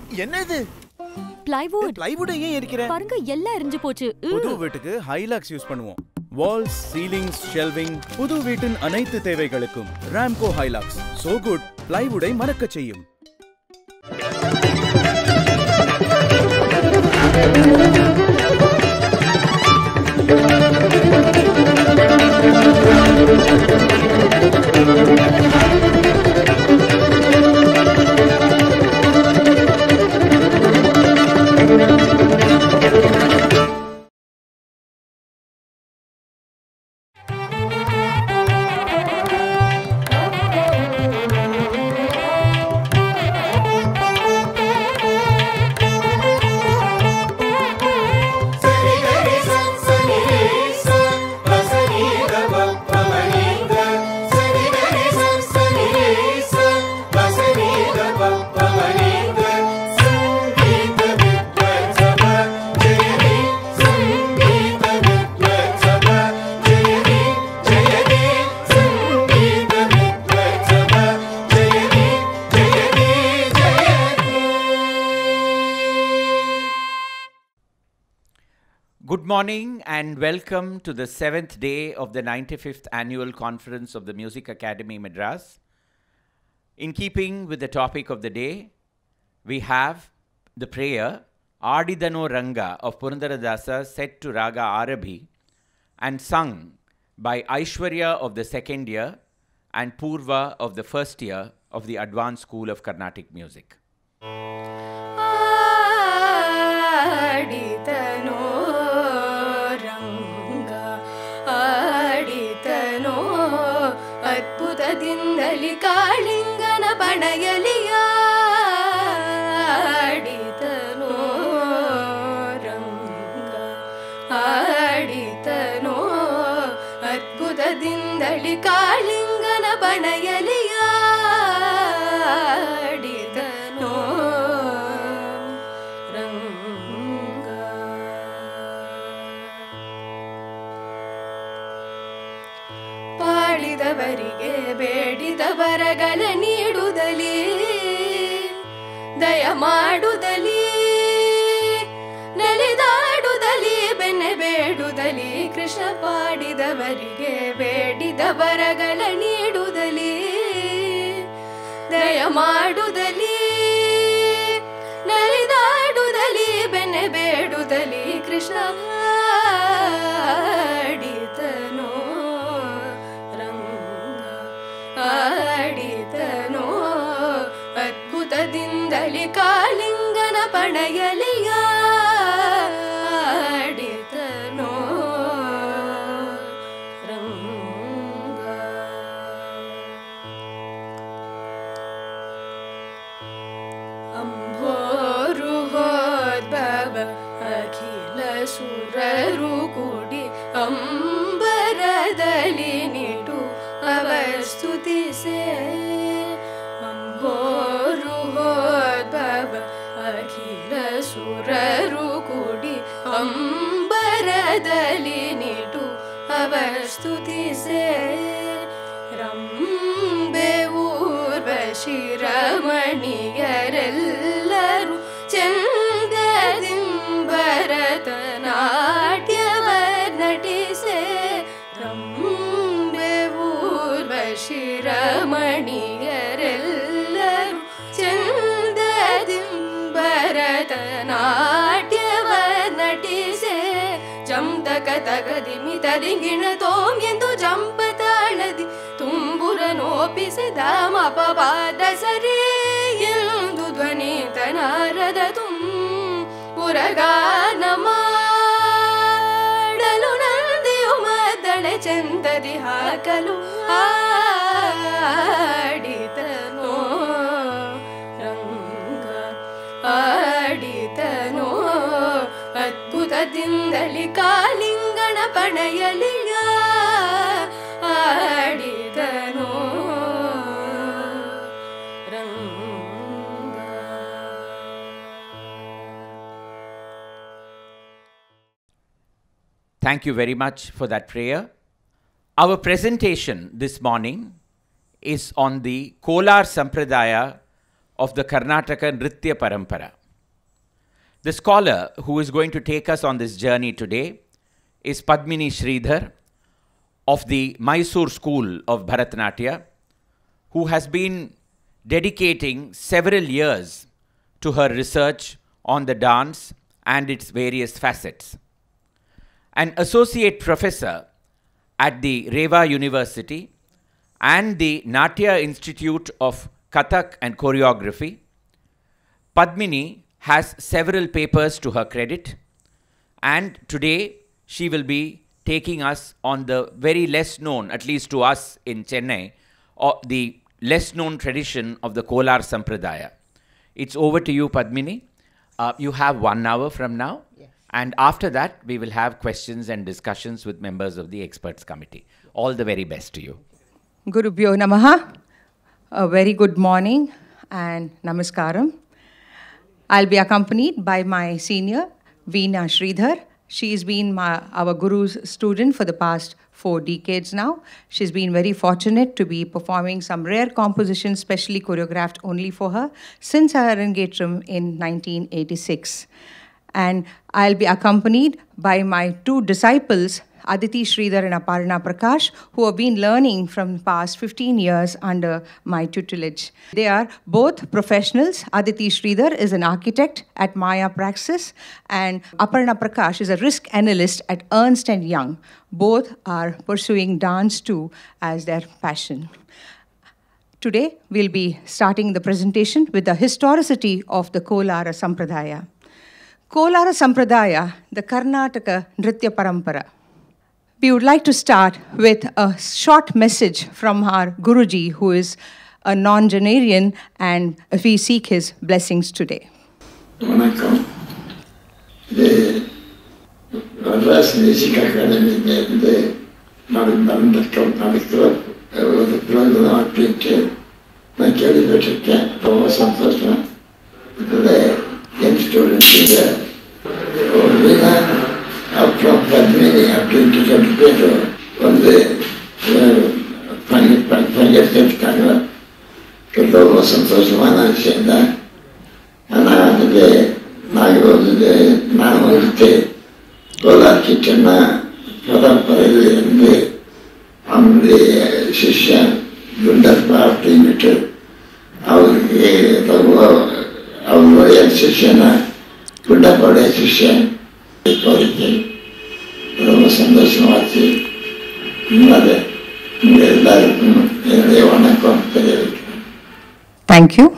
என்ன இது? plywood. plywood ஏன் எரிக்கிற? பாருங்க எல்லாம் எரிஞ்சு போச்சு. புது வீட்டுக்கு ஹைலாக்ஸ் யூஸ் பண்ணுவோம். walls, ceilings, shelving, புது வீட்டின் அனைத்து தேவைகளுக்கும் ராம்கோ ஹைலாக்ஸ். so good, plywood-ஐ மறக்கச் செய்யும். Good morning and welcome to the 7th day of the 95th Annual Conference of the Music Academy Madras. In keeping with the topic of the day, we have the prayer Adidano Ranga of Purandaradasa set to Raga Arabi and sung by Aishwarya of the second year and Purva of the first year of the Advanced School of Carnatic Music. ಅದ್ಭುತದಿಂದಲಿ ಕಾಳಿಂಗನ ಬಣಯಲಿಯ ಆಡಿತನೋ ರಂಗ ಆಡಿತನೋ ಅದ್ಭುತದಿಂದಲಿ ಕಾಳಿಂಗನ ಬಣಯಲಿಯ ಆಡಿತನೋ ರಂಗ ಪಾಡಿದವರಿಗೆ ಬೇಡಿದ ವರಗಳ ನೀಡುದಲಿ ದಯ ಮಾಡುದಲಿ ನಲಿದಾಡುದಲಿ ಬೆನ್ನೆ ಬೇಡುದಲಿ ಕೃಷ್ಣ ಪಾಡಿದವರಿಗೆ ಬೇಡಿದ ವರಗಳ ನೀಡುದಲಿ ದಯ ಮಾಡುದಲಿ ನಲಿದಾಡುದಲಿ ಬೆನ್ನೆ ಬೇಡುದಲಿ ಕೃಷ್ಣ ಆಡಿತನೋ ಆಡಿತನೋ ಅದ್ಭುತದಿಂದಲಿ ಕಾಳಿಂಗನ ಪಣಯಲಿಯ ಆಡಿತನೋ ರಂಗ ಅಂಭೋರು ಹೋದ್ಭವ ಅಖಿಲ ಸುರರು ಕೂಡಿ ಅಂಬರದಲ್ಲಿ ನಿಟು ಅವಸ್ತುತಿಸೆ ಅಂಬೋರು ಹೋದ್ಭವ ಅಖಿಲ ಸುರರು ಕೂಡಿ ಅಂಬರದಲ್ಲಿ ನಿಟು ಅವಸ್ತುತಿಸೆ ರಂಬೆ ಊರ್ವಶಿ ರಮಣಿಯರೆಲ್ಲರೂ ಚಂದದಿಂಬರತನಾಟ್ಯವ ನಟಿಸೆ ರಂಬೆ ಊರ್ವಶಿ ರಮಣಿಯರೆಲ್ಲರೂ ಚಂದದಿಂಬರತನಾಟ್ಯವ ನಟಿಸೆ ಜಂತಕ ತಗದಿಮಿತದಿಂಗಿಣ ತೋಂ ಎಂದು ಜಂಪ ತಾಳದಿ ತುಂಬುರ ನೋಪಿಸಿದ ಮಪವಾದ ಸರಿ ಎಂದು ಧ್ವನಿ ತನಾರದ ತುಂಬುರಗಾನ ಮಾಡಲು ನಂದಿಯು ಮದ್ದಳೆ ಚೆಂದದಿ ಹಾಕಲು ಆಡಿತನೋ ರಂಗ ಆಡಿತನೋ ಅದ್ಭುತದಿಂದಲಿ ಕಾಳಿಂಗನ ಪಣಯಲಿಯ ಆಡಿತನೋ ರಂಗ. Thank you very much for that prayer. Our presentation this morning is on the Kolar Sampradaya of the Karnataka Nritya Parampara. The scholar who is going to take us on this journey today is Padmini Sridhar of the Mysore School of Bharatanatyam, who has been dedicating several years to her research on the dance and its various facets. An associate professor at the Reva University and the Natya Institute of Kathak and Choreography, Padmini has several papers to her credit, and today she will be taking us on the very less known, at least to us in Chennai, or the less known tradition of the Kolar Sampradaya. It's over to you, Padmini. You have 1 hour from now, and after that we will have questions and discussions with members of the experts committee. All the very best to you. Gurubhyo Namaha. A very good morning and namaskaram. I'll be accompanied by my senior, Veena Sridhar. She's been our Guru's student for the past 4 decades now. She's been very fortunate to be performing some rare compositions specially choreographed only for her since her Arangetram in 1986. And I'll be accompanied by my 2 disciples, Aditi Sridhar and Aparna Prakash, who have been learning from the past 15 years under my tutelage. They are both professionals. Aditi Sridhar is an architect at Maya Praxis, and Aparna Prakash is a risk analyst at Ernst & Young. Both are pursuing dance too as their passion. Today, we'll be starting the presentation with the historicity of the Kolara Sampradaya. Kolara Sampradaya, the Karnataka Nritya Parampara. We would like to start with a short message from our Guruji, who is a non-Janarian, and we seek his blessings today. வணக்கம். இது Madras music அகாடமியிலேருந்து நடக்கிற ஒரு program அப்படின்ட்டு நான் கேள்விப்பட்டிருக்கேன். ரொம்ப சந்தோஷம். இதில் என் ஸ்டூடெண்ட்ஸுங்க ஒரு வீணா அப்புறம் பத்மினி அப்படின்ட்டு 2 பேர் வந்து பங்கெடுத்துருக்காங்க. ரொம்ப சந்தோஷமான விஷயம்தான். ஆனால் அதுக்கு நான் வந்துட்டு கோலார் கிட்டனா பரம்பரையில் இருந்து அவனுடைய சிஷ்யன் குண்டப்பா அப்படின்ட்டு அவருக்கு ரொம்ப அவங்களுடைய சிஷ்யனா குண்டப்பாவுடைய சிஷ்யன் இப்போதைக்கு ரொம்ப சந்தோஷமாச்சு. அது உங்கள் எல்லாருக்கும் என்னுடைய வணக்கம் தெரிவிக்கிறேன். Thank you.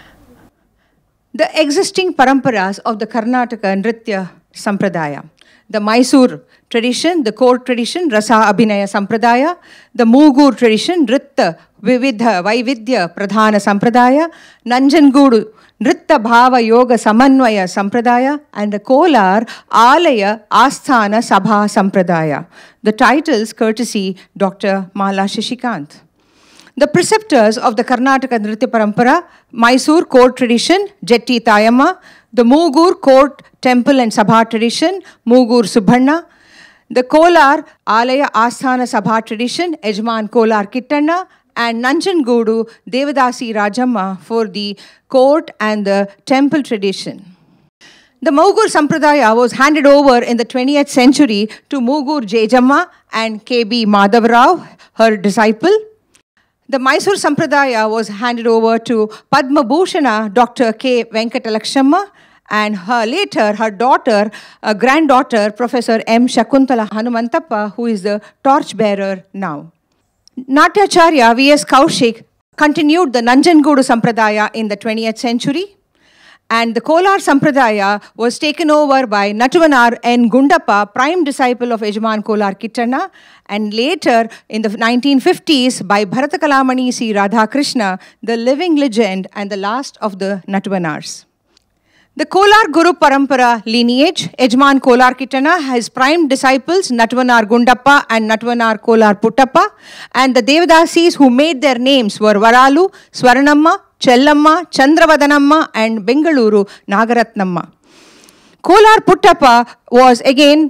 The existing paramparas of the Karnataka Nritya Sampradaya. The Mysore tradition, the court tradition, Rasa Abhinaya Sampradaya. The Mugur tradition, Nritta Vaidvidya Pradhana Sampradaya. Nanjangoodu Nritta Bhava Yoga Samanvaya Sampradaya. And the Kolar Alaya Asthana Sabha Sampradaya. The titles courtesy Dr. Mala Shishikant. The preceptors of the Karnataka Nritya Parampara, Mysore court tradition, Jetti Tayamma, the Mugur court, temple and sabha tradition, Mugur Subhanna, the Kolar Alaya Asthana Sabha tradition, Ejman Kolar Kittanna, and Nanjangoodu Devadasi Rajamma for the court and the temple tradition. The Mugur Sampradaya was handed over in the 20th century to Mugur Jejamma and K.B. Madhavrao, her disciple. The Mysore Sampradaya was handed over to Padma Bhushana Dr. K. Venkatalakshamma, and later her daughter, granddaughter, Professor M. Shakuntala Hanumantappa, who is the torchbearer now. Natyacharya V.S. Kaushik continued the Nanjangoodu Sampradaya in the 20th century. And the Kolar Sampradaya was taken over by Nattuvanar N. Gundappa, prime disciple of Ejman Kolar Kittanna, and later in the 1950s by Bharatakalamani C. Radhakrishna, the living legend and the last of the Nattuvanars. The Kolar Guru Parampara lineage, Ejman Kolar Kittanna, has prime disciples Nattuvanar Gundappa and Nattuvanar Kolar Puttappa, and the Devadasis who made their names were Varalu, Swaranamma, Chellamma, Chandravadanamma, and Bengaluru Nagaratnamma. Kolar Puttappa was again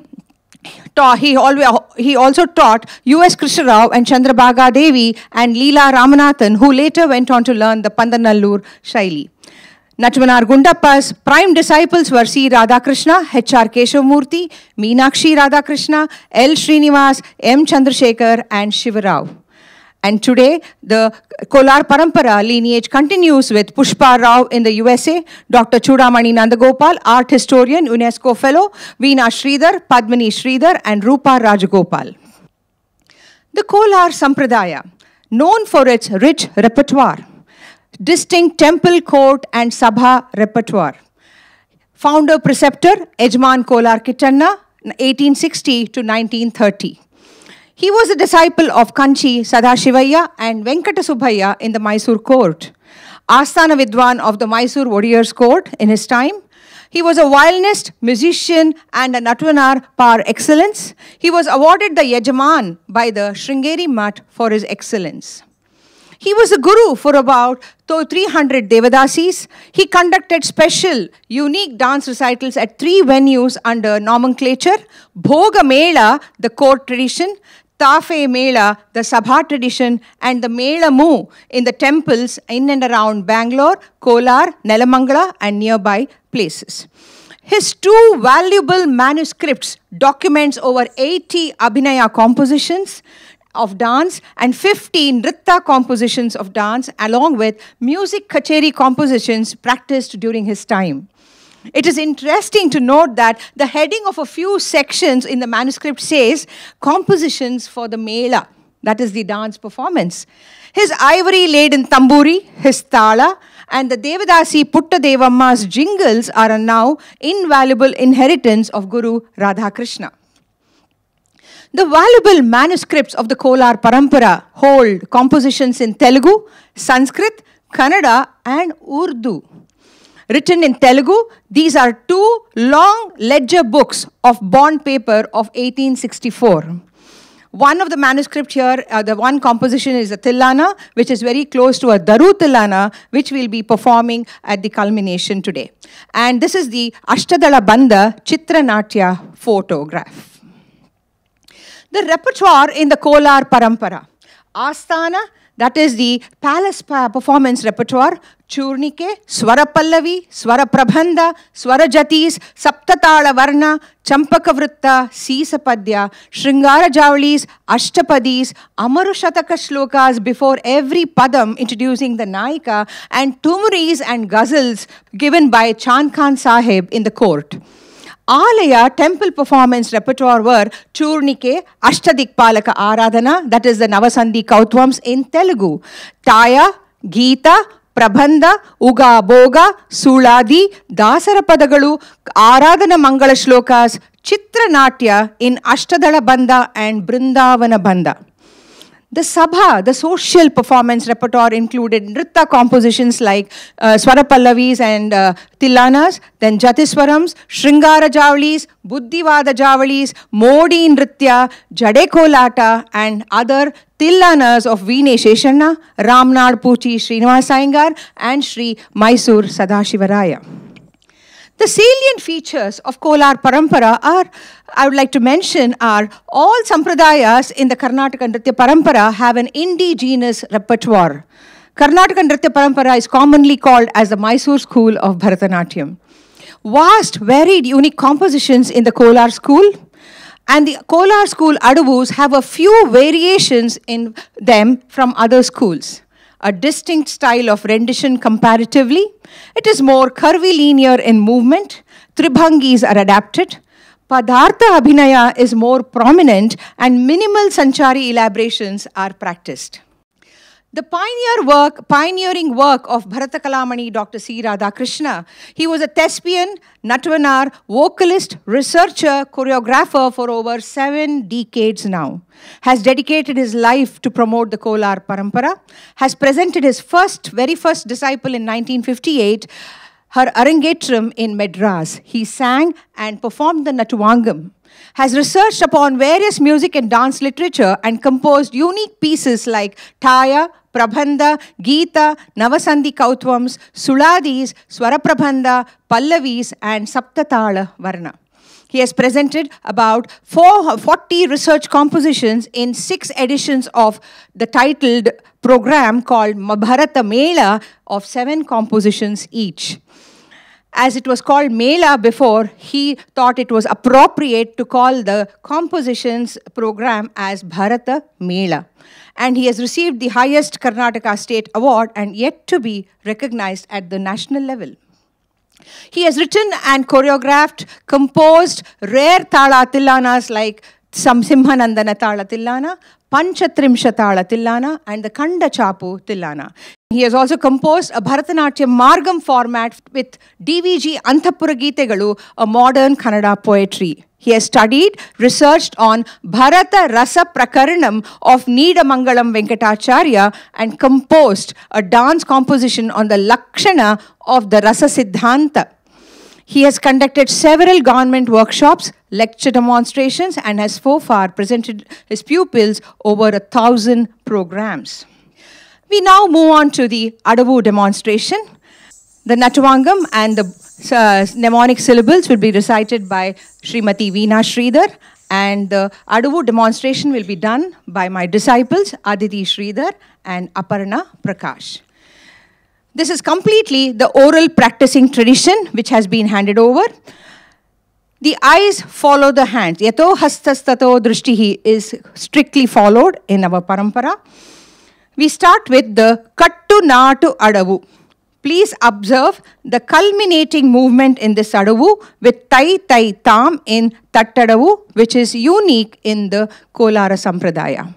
he also taught U.S. Krishna Rao and Chandrabhaga Devi and Leela Ramanathan, who later went on to learn the Pandanallur Shaili. Natvanar Gundappa's prime disciples were C. Radhakrishna, H.R. Keshavamurthy, Meenakshi Radhakrishna, L. Srinivas, M. Chandrasekhar, and Shivarao. And today, the Kolar Parampara lineage continues with Pushpa Rao in the USA, Dr. Chudamani Nandagopal, art historian, UNESCO fellow, Veena Sridhar, Padmini Sridhar, and Rupa Rajagopal. The Kolar Sampradaya, known for its rich repertoire, distinct temple, court, and sabha repertoire. Founder preceptor, Ejman Kolar Kittanna, 1860 to 1930. He was a disciple of Kanchi Sadashivaya and Venkata Subbaya in the Mysore court. Asthana Vidwan of the Mysore Warriors court in his time. He was a violinist, musician, and a Natvanar par excellence. He was awarded the Yajaman by the Sringeri Mutt for his excellence. He was a guru for about 300 Devadasis. He conducted special, unique dance recitals at 3 venues under nomenclature: Bhoga Mela, the court tradition; Tafe Mela, the Sabha tradition; and the Mela Mu in the temples in and around Bangalore, Kolar, Nelamangala, and nearby places. His 2 valuable manuscripts documents over 80 Abhinaya compositions of dance and 15 Nritta compositions of dance, along with music kacheri compositions practiced during his time. It is interesting to note that the heading of a few sections in the manuscript says compositions for the Mela, that is the dance performance. His ivory-laden tamburi, his tala, and the Devadasi Putta Devamma's jingles are a now invaluable inheritance of Guru Radhakrishna. The valuable manuscripts of the Kolar Parampara hold compositions in Telugu, Sanskrit, Kannada, and Urdu. Written in Telugu, these are 2 long ledger books of bond paper of 1864. One of the manuscripts here, the one composition is a Tillana, which is very close to a Daru Tillana, which we'll be performing at the culmination today. And this is the Ashtadala Bandha Chitranatya photograph. The repertoire in the Kolar Parampara. Asthana, that is the palace performance repertoire. Churnike, Swara Pallavi, Swara Prabandha, Swara Jatis, Saptatala Varna, Champaka Vritta, Sisapadya, Shringara Javalis, Ashtapadis, Amarushataka Shlokas before every padam introducing the Naika, and Tumuris and ghazals given by Chand Khan Sahib in the court. Alaya temple performance repertoire were Churnike, Ashtadikpalaka Aradhana, that is the Navasandhi Kautvams in Telugu, Taya, Geeta, Prabandha, Uga Boga, Suladi, Dasara Padagalu, Aradhana Mangala Shlokas, Chitranatya in Ashtadala Bandha and Brindavana Bandha. The Sabha, the social performance repertoire, included Nritta compositions like Swara Pallavis and Tillanas, then Jatiswarams, Shringara Javalis, Buddhivada Javalis, Modi Nritya, Jade Kolata, and other Tillanas of Veene Sheshanna, Ramnad Puchi Srinivas Iyengar, and Sri Mysore Sadashivaraya. The salient features of Kolar Parampara I would like to mention are all Sampradayas in the Karnataka Nritya Parampara have an indigenous repertoire. Karnataka Nritya Parampara is commonly called as the Mysore school of Bharatanatyam. Vast, varied, unique compositions in the Kolar school, and the Kolar school Adavus have a few variations in them from other schools. A distinct style of rendition comparatively. It is more curvilinear in movement. Tribhangis are adapted. Padartha Abhinaya is more prominent and minimal Sanchari elaborations are practiced. The pioneering work of Bharata Kalamani Dr. C. Radhakrishna. He was a thespian, Natvanar, vocalist, researcher, choreographer for over 7 decades now. Has dedicated his life to promote the Kolar Parampara. Has presented his very first disciple in 1958, her Arangetram in Madras. He sang and performed the Natuvangam. Has researched upon various music and dance literature and composed unique pieces like Taya, Prabandha, Geeta, Navasandhi Kautvams, Suladis, Swara Prabandha, Pallavis, and Saptatala Varna. He has presented about 40 research compositions in 6 editions of the titled program called Bharata Mela of 7 compositions each. As it was called Mela before, he thought it was appropriate to call the compositions program as Bharata Mela. And he has received the highest Karnataka State Award and yet to be recognized at the national level. He has written and choreographed, composed rare Tala Tillanas like Simhanandana Tala Tillana, Panchatrimsha Tala Tillana, and the Kanda Chapu Tillana. He has also composed a Bharatanatyam Margam format with DVG Antapura Geetegalu, a modern Kannada poetry. He has studied, researched on Bharata Rasa Prakaranam of Needamangalam Venkatacharya and composed a dance composition on the Lakshana of the Rasa Siddhanta. He has conducted several government workshops, lecture demonstrations, and has so far presented his pupils over 1,000 programs. We now move on to the Adavu demonstration. The Natuvangam and the mnemonic syllables will be recited by Srimati Veena Sridhar, and the Adavu demonstration will be done by my disciples Aditi Sridhar and Aparna Prakash. This is completely the oral practicing tradition which has been handed over. The eyes follow the hands. Yato hastastato drishtihi is strictly followed in our parampara. We start with the Kattu Natu Adavu. Please observe the culminating movement in this Adavu with Tai Tai Tam in Tattadavu, which is unique in the Kolara Sampradaya.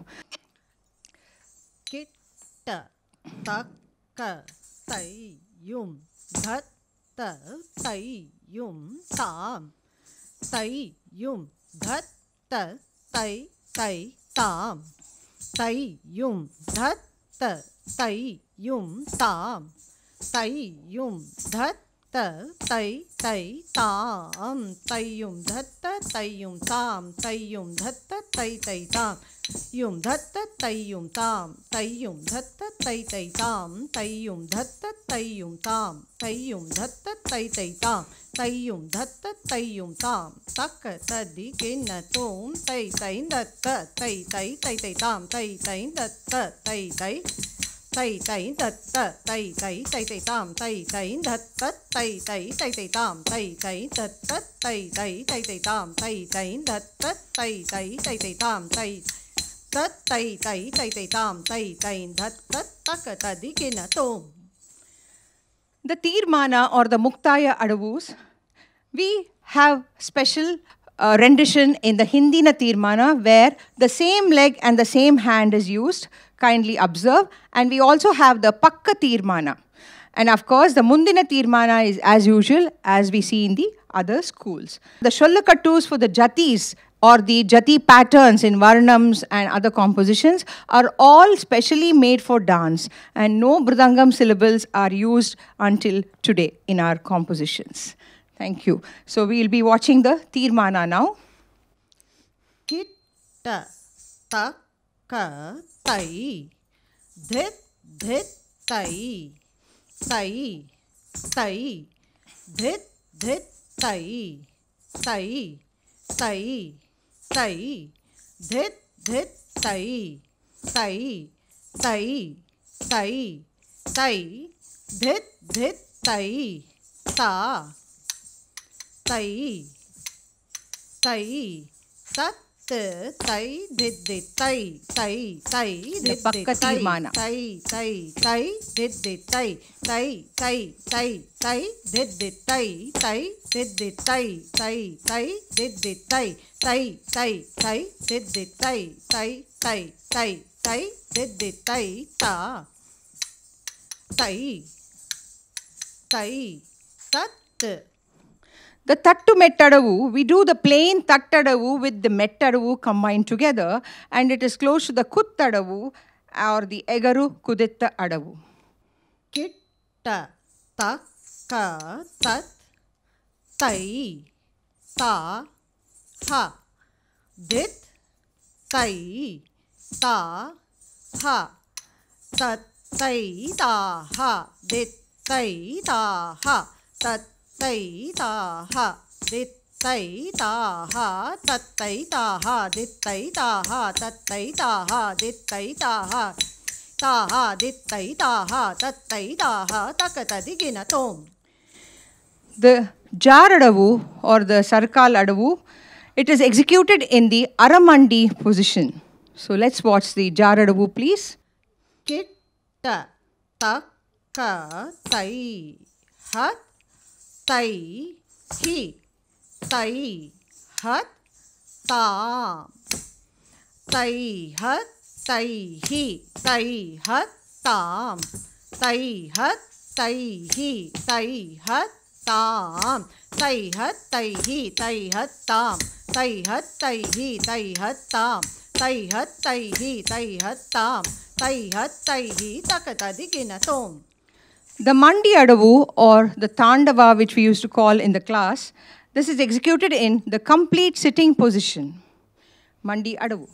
Kitta Takka Tai Yum Dhatta Tai Yum Tam Tai Yum Dhatta Tai Tai Tam Tai Yum Dhatta Tai Yum Tam Tai Yum Dhatta Tai Tai Tam Tai Yum Dhatta Tai Yum Tam Tai Yum Dhatta Tai Tai Tam Yum Dhatta Tai Yum Tam Tai Yum Dhatta Tai Tai Tam Tai Yum Dhatta Tai Yum Tam Tai Yum Dhatta Tai Tai Tam Tai Yum Dhatta Tai Yum Tam Takka Tadi Kinna Tom Tai Tai Dhatta Tai Tai Tai Tai Tam Tai Tai Dhatta Tai Tai Tai Tai Dhatta Tai Tai Tai Tai Tam Tai Tai Dhatta Tai Tai Tai Tai Tam Tai Tai Dhatta Tai Tai Tai Tai Tam Tai Tai Dhatta Tai Tai Tai Tai Tam Tai Tat Tai Tai Tai Tai Tam Tai Tai Dhatta Takka Tadi Kinna Tom. The Tirmana or the Muktaya Adavus, we have special rendition in the Hindina Tirmana where the same leg and the same hand is used. Kindly observe. And we also have the Pakka Tirmana. And of course, the Mundina Tirmana is as usual as we see in the other schools. The Shollakattus for the Jatis or the Jati patterns in Varnams and other compositions are all specially made for dance, and no Mridangam syllables are used until today in our compositions. Thank you. So we will be watching the Tirmana now. Kitta Takka Tai Dhit Dhit Tai Tai Tai Dhit Dhit Tai Tai Tai Tai Dhit Dhit Tai Tai Tai Tai Tai Dhit Dhit Tai Ta Tai Tai Tat Tai Dhit Dhit Tai Tai Tai Dhit Pakka Tirmana. Tai Tai Tai Dhit Dhit Tai Tai Tai Tai Tai Dhit Dhit Tai Tai Dhit Dhit Tai Tai Tai Dhit Dhit Tai Tai Tai Tai Dhit Dhit Tai Tai Tai Tai Tai Dhit Dhit Tai Ta Tai Tai Tat. The Tattu Mettadavu, we do the plain Tattadavu with the Mettadavu combined together, and it is close to the Kuttadavu or the Egaru Kuditta Adavu. Kitta Takka Tat Tai Ta Ha Dit Tai Ta Ha Tat Tai Ta Ha Dit Tai Ta Ha Tat Tai Ta Ha Dit तत्तैताहा तत्तैताहा दित्तैताहा तत्तैताहा दित्तैताहा ताहा दित्तैताहा तत्तैताहा तकतदिगिनतोम. The jar adavu or the sarkal adavu, it is executed in the aramandi position. So let's watch the jar adavu, please. Kitta takka tai hat tai hi tai hat tam tai hat tai hi tai hat tam tai hat tai hi tai hat tam tai hat tai hi tai hat tam tai hat tai hi tai hat tam tai hat tai hi tai hat tam tai hat tai hi takatadiginatome. The mandi adavu or the tandava, which we used to call in the class, this is executed in the complete sitting position. Mandi adavu.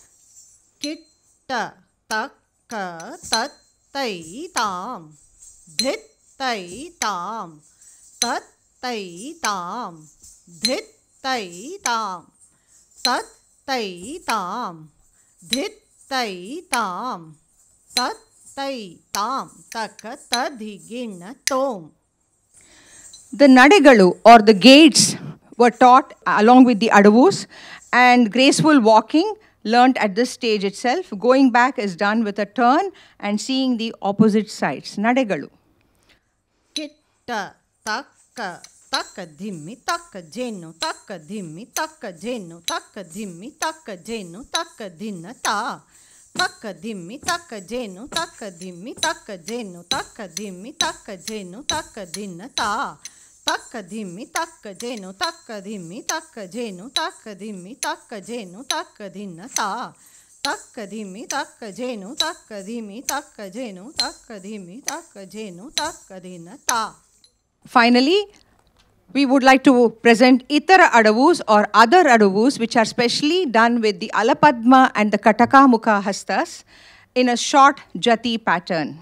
Kitta takka tat tai tam dhit tai tam tat tai tam dhit tai tam tat tai tam dhit tai tam tat tai tam takatadhiginatom. The nadegalu or the gates were taught along with the adavus, and graceful walking learnt at this stage itself. Going back is done with a turn and seeing the opposite sides. Nadegalu. Kitta takka takka dhimmi takka jenu takka dhimmi takka jenu takka dhimmi takka jenu takka dhinnata takka dhimmi takka jenu takka dhimmi takka jenu takka dhimmi takka jenu takka dhinnata takka dhimmi takka jenu takka dhimmi takka jenu takka dhimmi takka jenu takka dhinnata takka dhimmi takka jenu takka dhimmi takka jenu takka dhimmi takka jenu takka dhinnata. Finally, we would like to present itara adavus or other adavus, which are specially done with the Alapadma and the Kataka Mukha Hastas in a short jati pattern.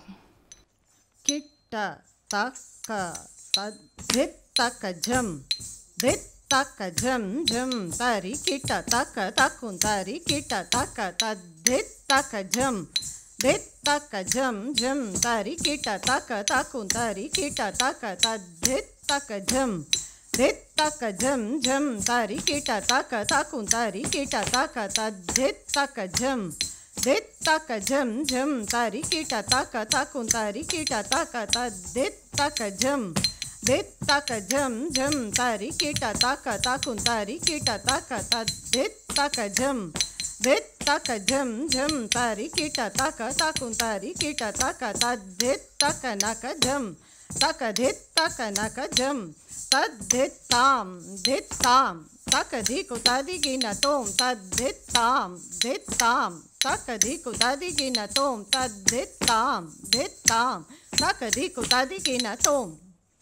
Kitta takka dhit takka jam dhit takka jam jam tari kitta takka takun tari kitta takka dhit takka jam dhit takka jam jam tari kitta takka takun tari kitta takka dhit takka jam dhit takka jam jam tari kitta takka takun tari kitta takka dhit takka jam dhit takka jam jam tari kitta takka takun tari kitta takka dhit takka jam dhit takka jam jam tari kitta takka takun tari kitta takka dhit takka jam dhit takka jam jam tari kitta takka takun tari kitta takka dhit takka naka jam takka dhit takka naka jam tad dhit tam takka dhiku tadiginatom tad dhit tam takka dhiku tadiginatom tad dhit tam takka dhiku tadiginatom.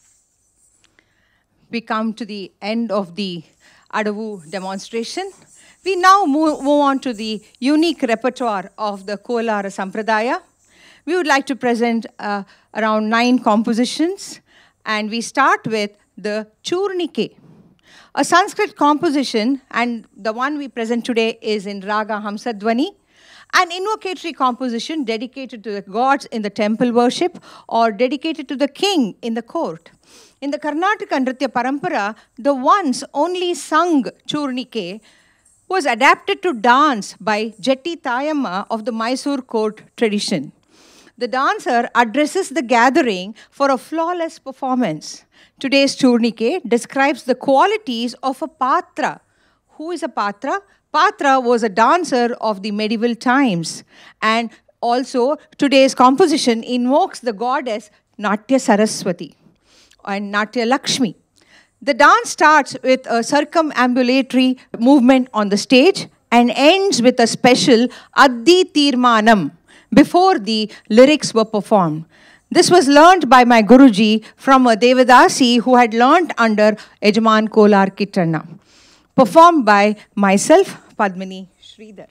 We come to the end of the Adavu demonstration. We now move on to the unique repertoire of the Kolara Sampradaya. We would like to present around 9 compositions, and we start with the Churnike, a Sanskrit composition, and the one we present today is in Raga Hamsadvani, an invocatory composition dedicated to the gods in the temple worship or dedicated to the king in the court. In the Karnataka Nritya Parampara, the once only sung Churnike was adapted to dance by Jetti Tayamma of the Mysore court tradition. The dancer addresses the gathering for a flawless performance. Today's Churnike describes the qualities of a patra. Who is a patra? Patra was a dancer of the medieval times. And also, today's composition invokes the goddess Natya Saraswati and Natya Lakshmi. The dance starts with a circumambulatory movement on the stage and ends with a special Addi Tirmanam before the lyrics were performed. This was learnt by my Guruji from a Devadasi who had learnt under Ejman Kolar Kittanna. Performed by myself, Padmini Sridhar.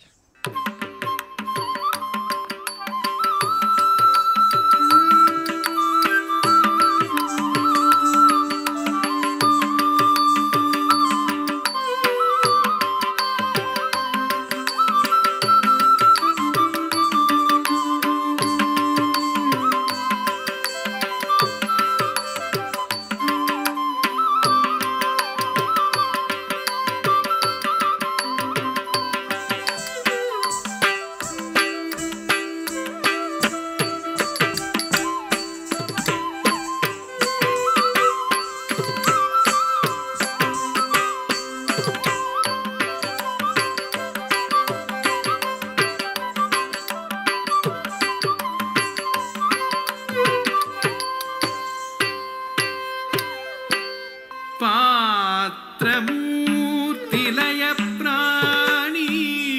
पात्रमूर्तिलय प्राणी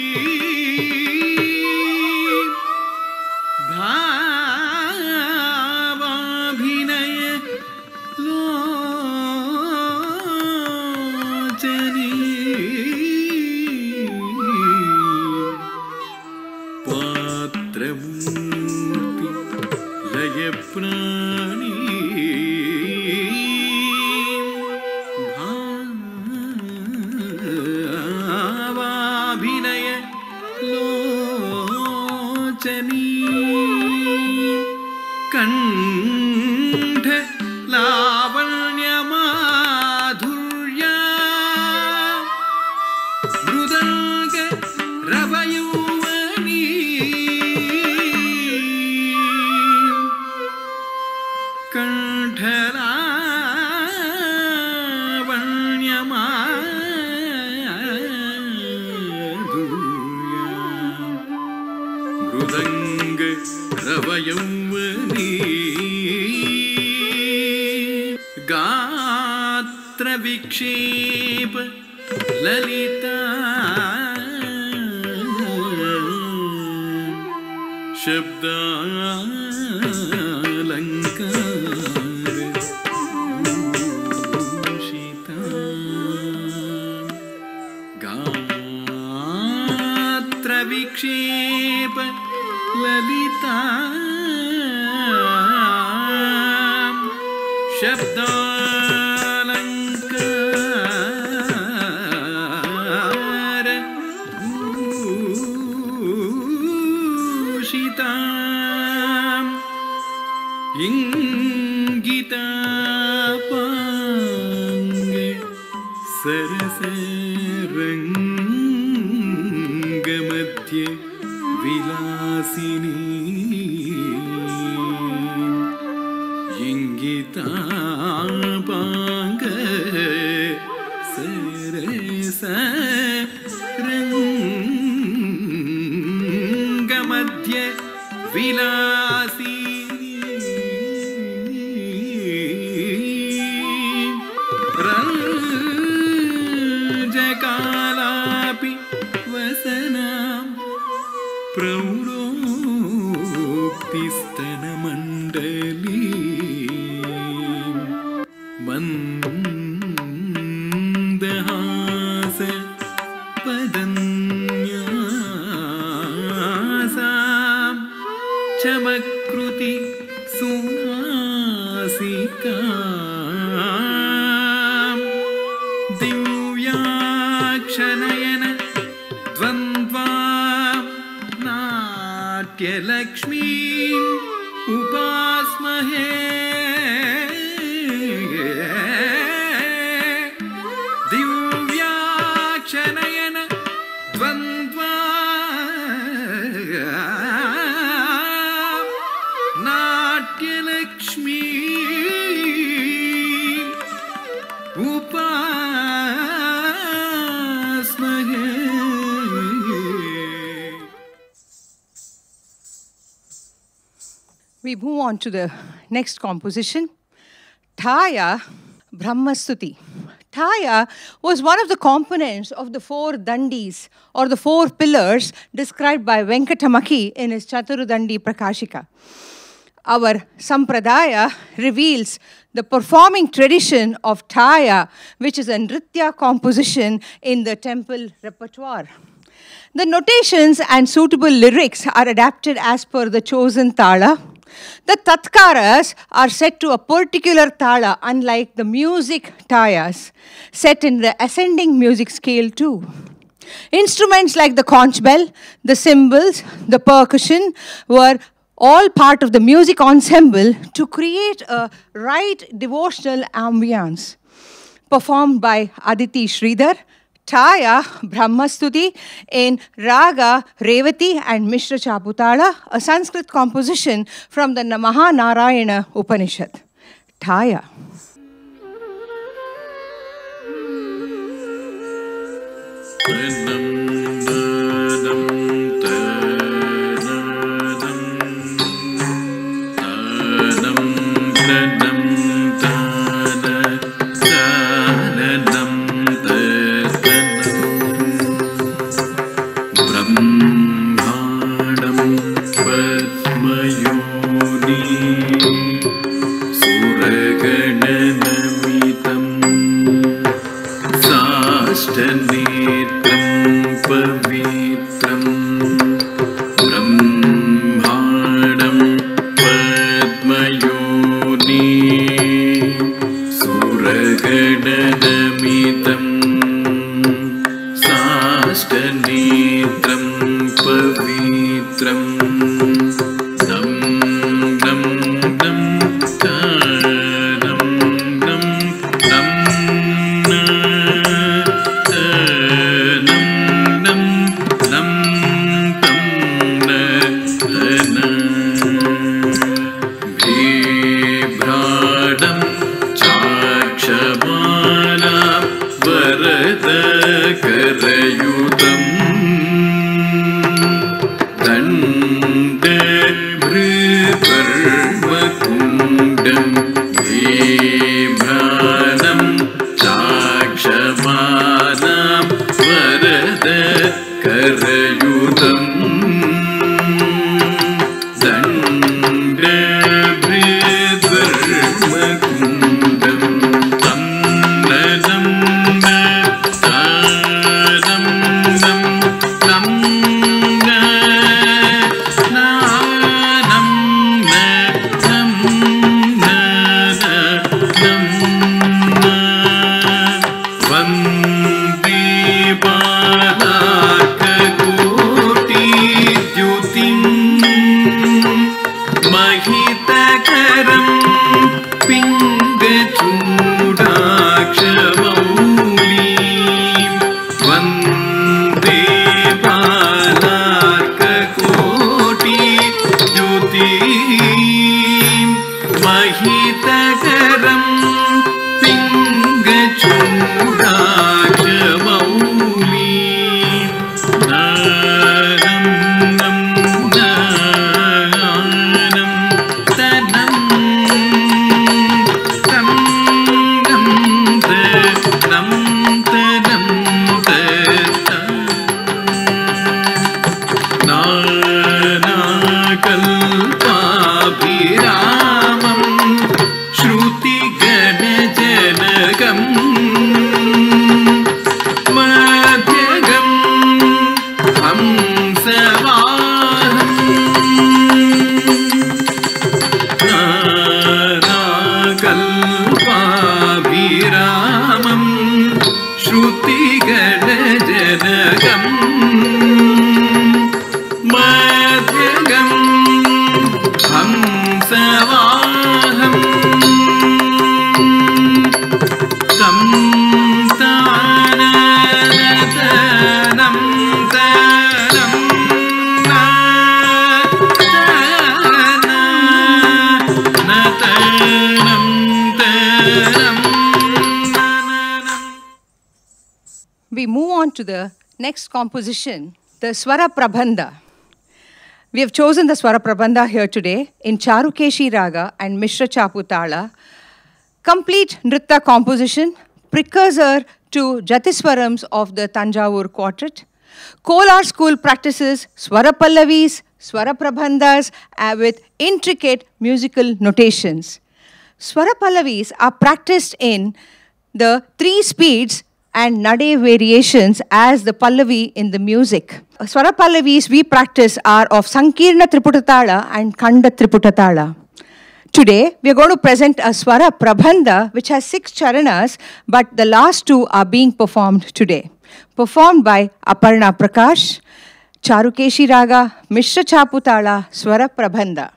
भावाभिनय लोचनी पात्रमूर्ति लय प्राणी भावाभिनय लोचनी कंठ लावण्य माधुर्या मृदंग रवयौवनी कंठ लावण्य माधुर्या मृदंग रवयौवनी गात्र विक्षेप ललिता शब्दालंकार भूषिता गात्र विक्षेप Lalita शब्दालंकार भूषिता इंगितापांग सरसरंगमध्ये Vilasini इंगितापांग सरसरंगमध्ये Vilasini रंजकालापि वसनां प्रौढोक्तिस्तनमण्डली मन्दहास पदन्यासां चमकृति सुनासिका दिव्याक्षनयन द्वन्द्वा नाट्यलक्ष्मीं उपास्महे दिव्याक्षनयन द्वन्द्वा नाट्यलक्ष्मी उपास्महे We move on to the next composition, Thaya Brahmastuti. Thaya was one of the components of the 4 dandis, or the 4 pillars described by Venkatamaki in his Chaturudandi Prakashika. Our Sampradaya reveals the performing tradition of Thaya, which is a Nritya composition in the temple repertoire. The notations and suitable lyrics are adapted as per the chosen tala. The tatkaras are set to a particular tala, unlike the music tayas, set in the ascending music scale too. Instruments like the conch bell, the cymbals, the percussion were all part of the music ensemble to create a right devotional ambience. Performed by Aditi Sridhar, Thaya Brahmastuti in Raga Revati and Mishra Chaputala, a Sanskrit composition from the Mahanarayana Upanishad. Thaya. Da प्रगणनमितं साष्टनेत्रं पवित्रम् नं नं नं नं नं नं नं नं तं बिभ्राणं चाक्षमाला वरदकरयुतं दण्डभृपर्वकुण्डं बिभ्राणं चाक्षमालां वरदकरयुतं दण्डभृपर्वकुण्डं तं ननं तानं नं नं नानं नं वन्दे बालाककोटिद्युतिं महितकरं पिङ्गचूडाक्षमौलीं वन्दे बालाककोटिद्युतिं महितकरं पिङ्गचूडाक्षमौलीं नानं नं नानं तनं तं नं तनं तनं नानाकल्पाभिरामं श्रुतिगणजनकम् मध्यगं हंसवाहम् नानाकल्पाभिरामं श्रुतिगणजनकम् मध्यगं हंसवाहम् तं ताननतनं तनं नतनं तनं नननं. We move on to the next composition, the Swara Prabandha. We have chosen the Swara Prabandha here today in Charukeshi Raga and Mishra Chaputala. Complete Nritta composition, precursor to Jatiswarams of the Tanjavur Quartet. Kolar school practices Swara Pallavis, Swara Prabandhas with intricate musical notations. Swara Pallavis are practiced in the 3 speeds and nade variations as the Pallavi in the music. Swara Pallavis we practice are of Sankirna Triputatala and Khanda Triputatala. Today, we are going to present a Swara Prabandha which has 6 charanas, but the last 2 are being performed today. Performed by Aparna Prakash, Charukeshi Raga, Mishra Chaputala, Swara Prabandha.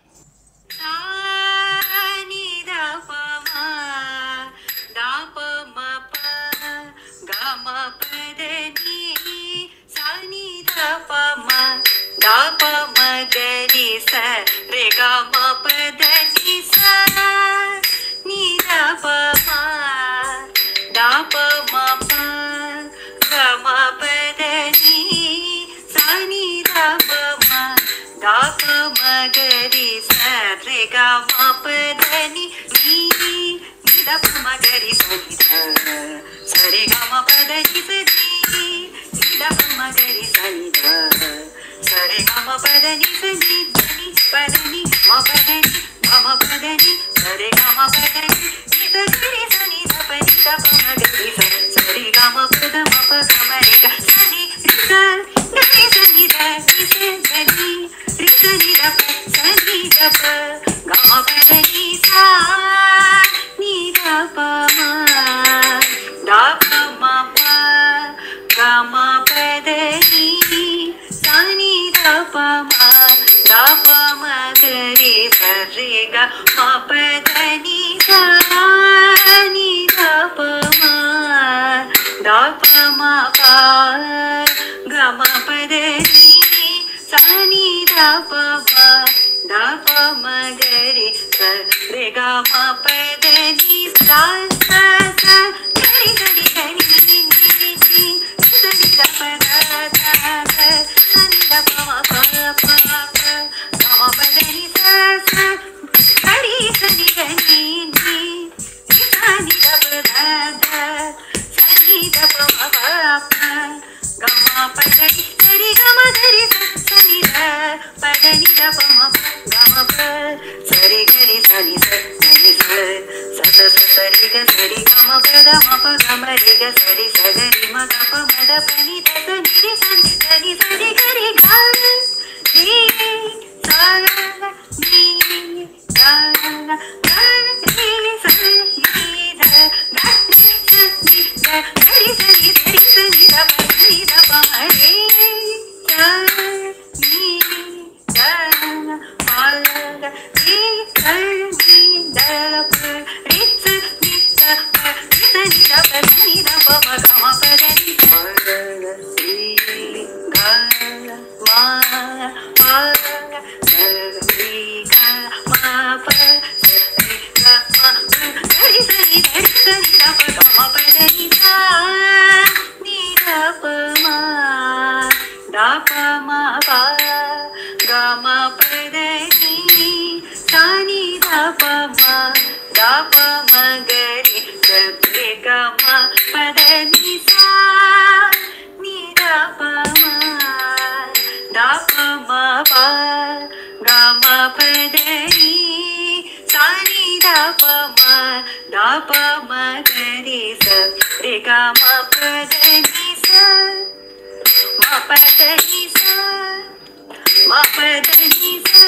Gama ma pa da ni sa ni da pa ma pa ga ma pa da ni sa ni da pa ma ga re sa re ga ma pa da ni sa sa sa ga re ga ni ni ni sa ni da pa da sa ni da pa ma pa ga ma pa da ni sa sa ga re sa ni ga ni ni sa ni da pa da sa ni da pa ma pa ga ma pa da ni re ga ma da re sa ni da pa da ni da pa ma ga ma pa sa re ga re sa ni sa ni sa sa sa sa sa re ga sa re ga ma pa da ma pa ga ma re ga sa re sa ga re ma ga pa ma da pa ni da sa ni re sa ni sa re ga re ga re sa ni ga ga re sa ni da ga re sa ni da ga re sa ni da pa ni da pa ma re sa ni da pa ga re sa ni da pa re sa ni da pa re sa ni da pa ni da pa ma ga ma pa da ni sa ri ga ma pa sa ri ga ma pa sa ri ga ma pa ga re sa ni da pa ga ma pa da ni sa ni da pa ma pa ga ma pa da ni sa ni da pa ma ga re sa re ga ma pa da ni sa ni da pa ma pa ga ma pa da ni sa ni da pa ma ga re sa re ga ma pa da ni sa ma pa da ni sa ma pa da ni sa.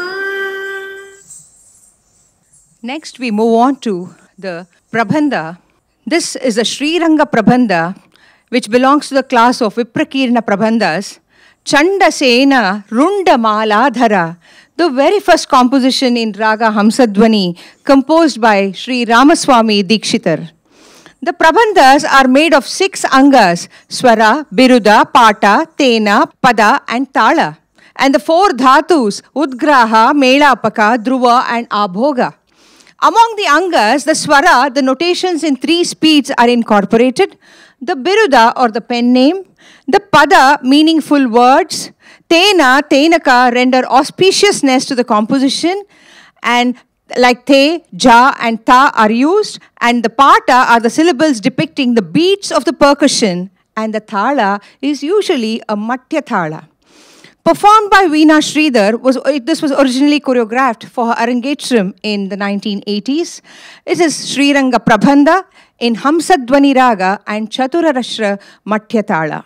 Next, we move on to the Prabandha. This is a Sri Ranga Prabandha, which belongs to the class of Viprakirna Prabandhas. Chandasena Runda Maladhara, the very first composition in Raga Hamsadvani, composed by Sri Ramaswamy Dikshitar. The Prabandhas are made of 6 angas: Swara, Biruda, Pata, Tena, Pada and Tala. And the 4 dhatus: Udgraha, Melapaka, Dhruva and Abhoga. Among the angas, the Swara, the notations in 3 speeds are incorporated. The Biruda or the pen name, the Pada, meaningful words, Tena, Tenaka render auspiciousness to the composition, and like Te, Ja and Ta are used, and the Pata are the syllables depicting the beats of the percussion, and the Thala is usually a Matya Thala. Performed by Veena Sridhar, this was originally choreographed for her Arangetram in the 1980s. It is Sri Ranga Prabandha in Hamsadvani Raga and Chaturarashra Matya Thala.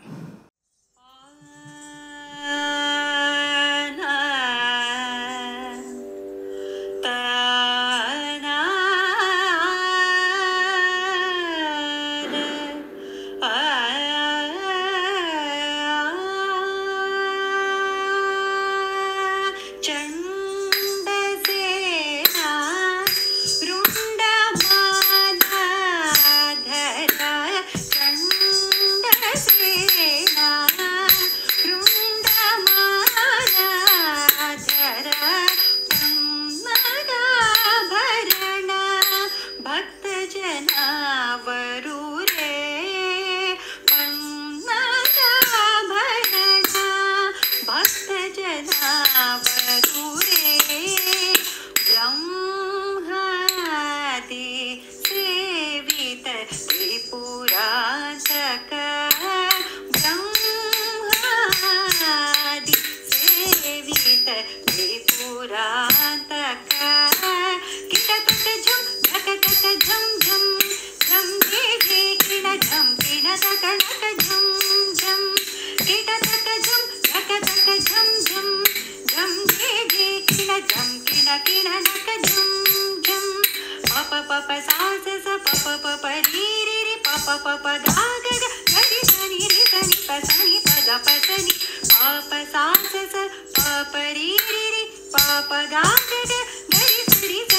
Pa pa ri ri ri pa pa ga ga ga ga ri ri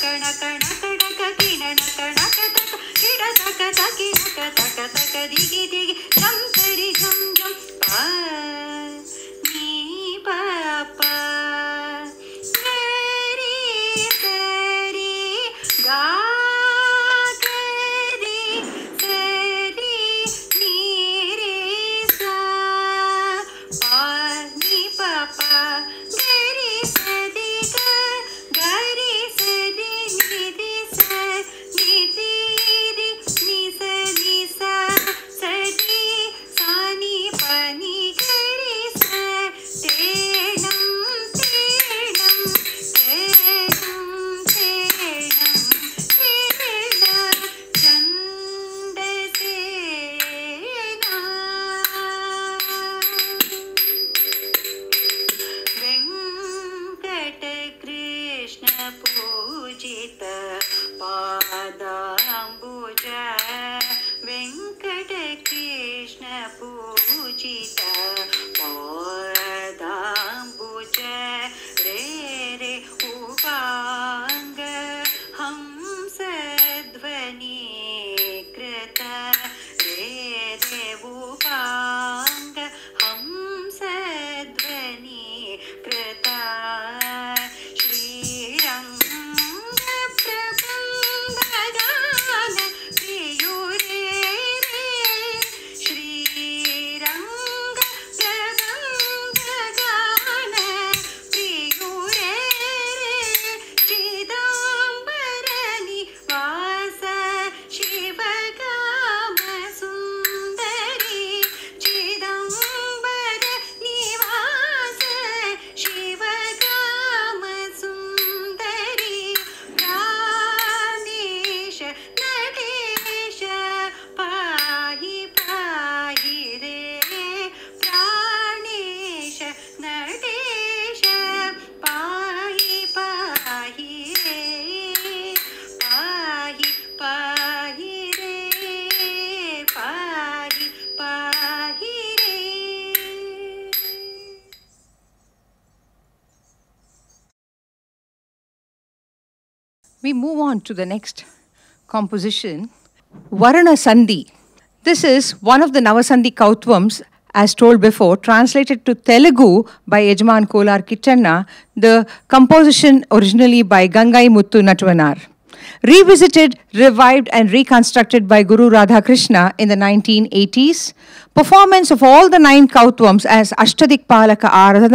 We move on to the next composition, Varuna Sandhi. This is one of the Navasandhi Kautvams, as told before, translated to Telugu by Yajman Kolar Kittanna, the composition originally by Gangai Muthu Natvanar. Revisited, revived and reconstructed by Guru Radhakrishna in the 1980s. Performance of all the 9 Kautvams as Ashtadikpalaka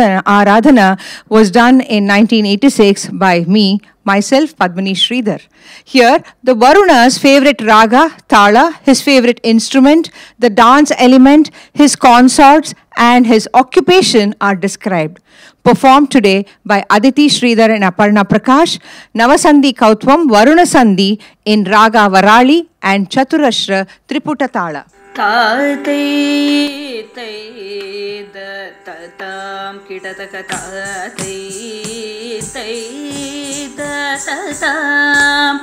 Aradhana was done in 1986 by myself, Padmini Sridhar. Here, the Varuna's favorite raga, tala, his favorite instrument, the dance element, his consorts, and his occupation are described. Performed today by Aditi Sridhar and Aparna Prakash, Navasandhi Kautvam Varuna Sandhi in Raga Varali and Chaturashra Triputa Tala. Tatai tai da tatam kitataka tatai tai da tatam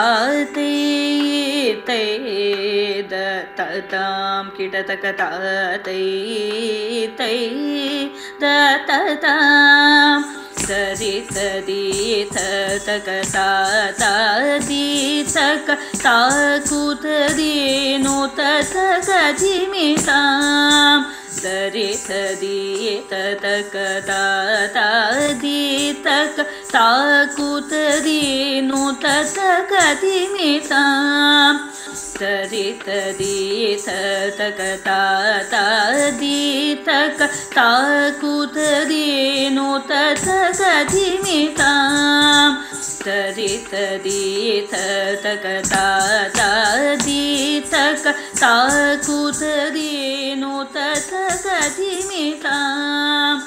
tatai tai da tatam kitataka tatai tai da tatam Tadi tadi tataka tadi taka taku tadi no tataka jimitam Tadi tadi tataka tadi taka taku tadi no tataka jimitam Tadi tadi tataka tadi taka taku tadi no tataka jimitam Tadi tadi tataka tadi taka taku tadi no tataka jimitam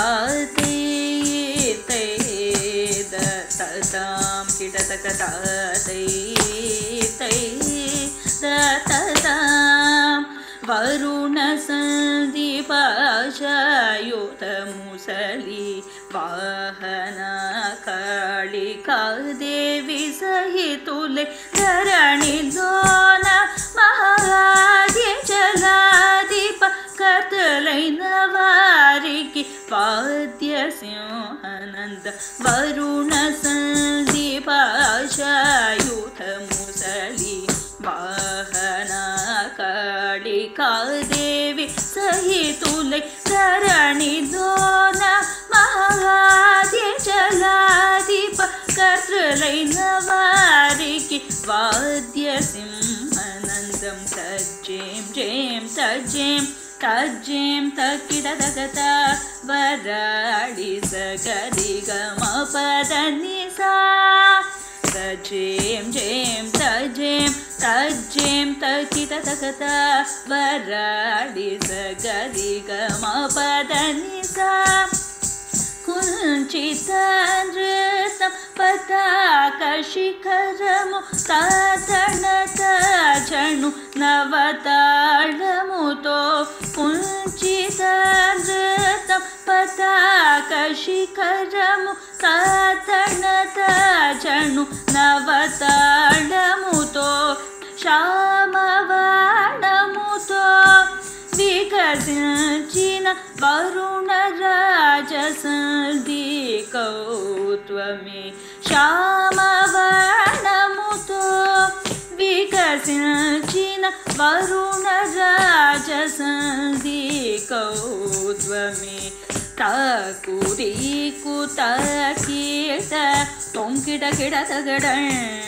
Tati te da tatam kitataka tati te da tatam Varuna Sandhi Pashayuta Musali Vahana Kalika Devi Sahitule Dharani Dona Mahadya Chaladipa Katalaina Variki Padya Simhananda Varuna Sandhi पाशायुध मुसली वाहना कालिका देवी सहितुलै धरणि दोना महादि जलाधिप कर्तृलै नवारिकी वाद्य सिंहानन्दं तज्जें जें तज्जें तज्जें तकिडदगता वराळि सगरि गमपदनि सा तज्जें जें तज्जें तज्जें तकिडदगता वराळि सगरि गमपदनि सा कुञ्चितनृतं पताकशिखरमु तातणतजनु नवताळमुतो कुञ्चितनृतं पताकशिखरमु तातणतजनु नवताळमुतो श्यामवाणमुतो विकसिंचिन वरुणराजसन्धिकौत्वमे श्यामवर्णमुतो विकसिंचिन वरुणराजसन्धिकौत्वमे ताकुरीकुतकीर्त तोंकिडकिडतगडं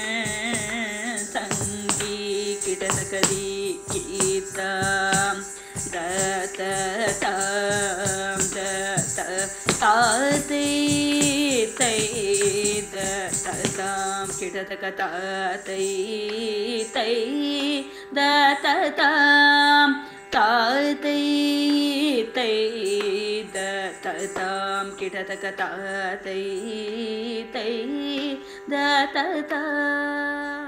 तङ्गी किडतकदी गीता दत ताम दत ताते तै दत ताम किडतक ताते तै दत ताम ताते तै दत ताम किडतक ताते तै दत ताम.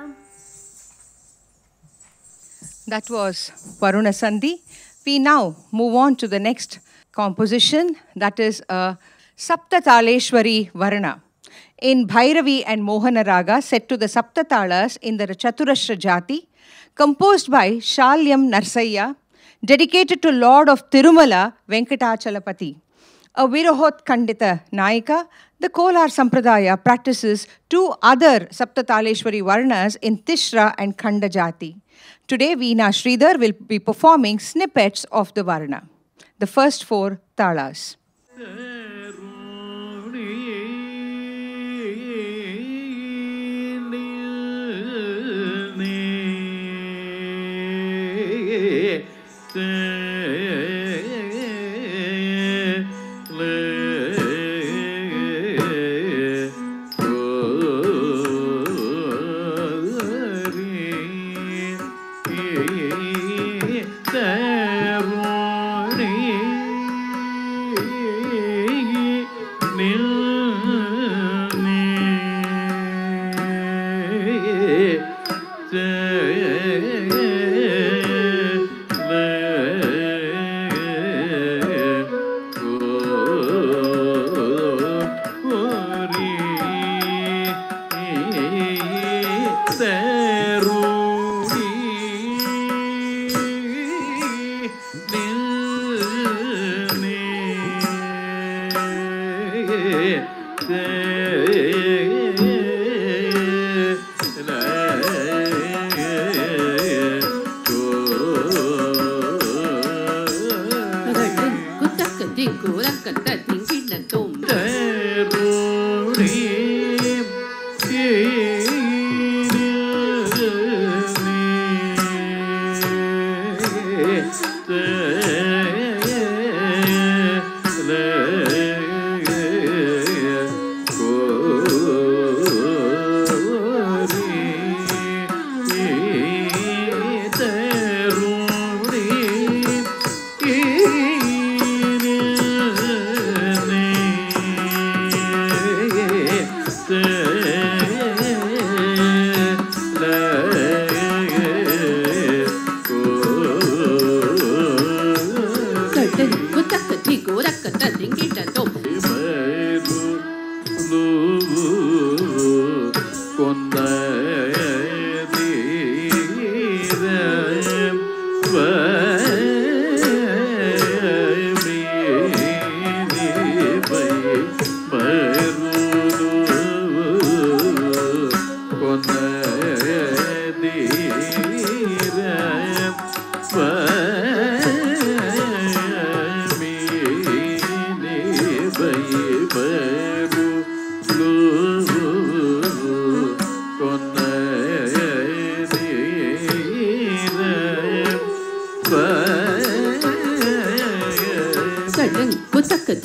That was Varuna Sandhi. We now move on to the next composition, that is a Saptataleshwari Varna in Bhairavi and Mohana Raga, set to the Saptatalas in the Chaturashra Jati, composed by Shalyam Narsayya, dedicated to Lord of Tirumala Venkatachalapati. A Virahot Kandita Nayika, the Kolar Sampradaya practices two other Saptataleshwari Varnas in Tishra and Khanda Jati. Today, Veena Sridhar will be performing snippets of the Varna, the first four talas.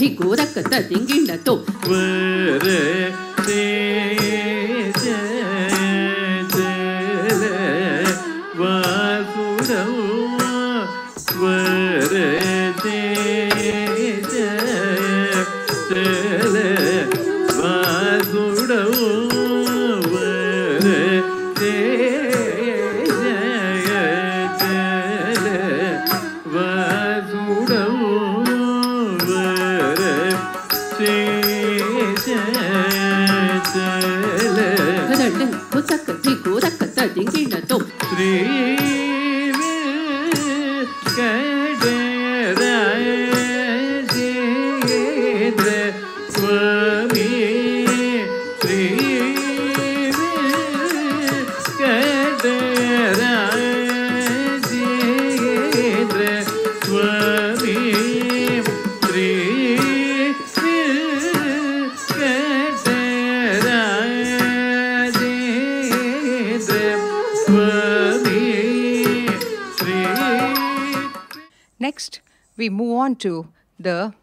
ಧಿಗೋದಕ್ಕ ದಿಂಗಿಂಡ ತೋ Next, we move on to the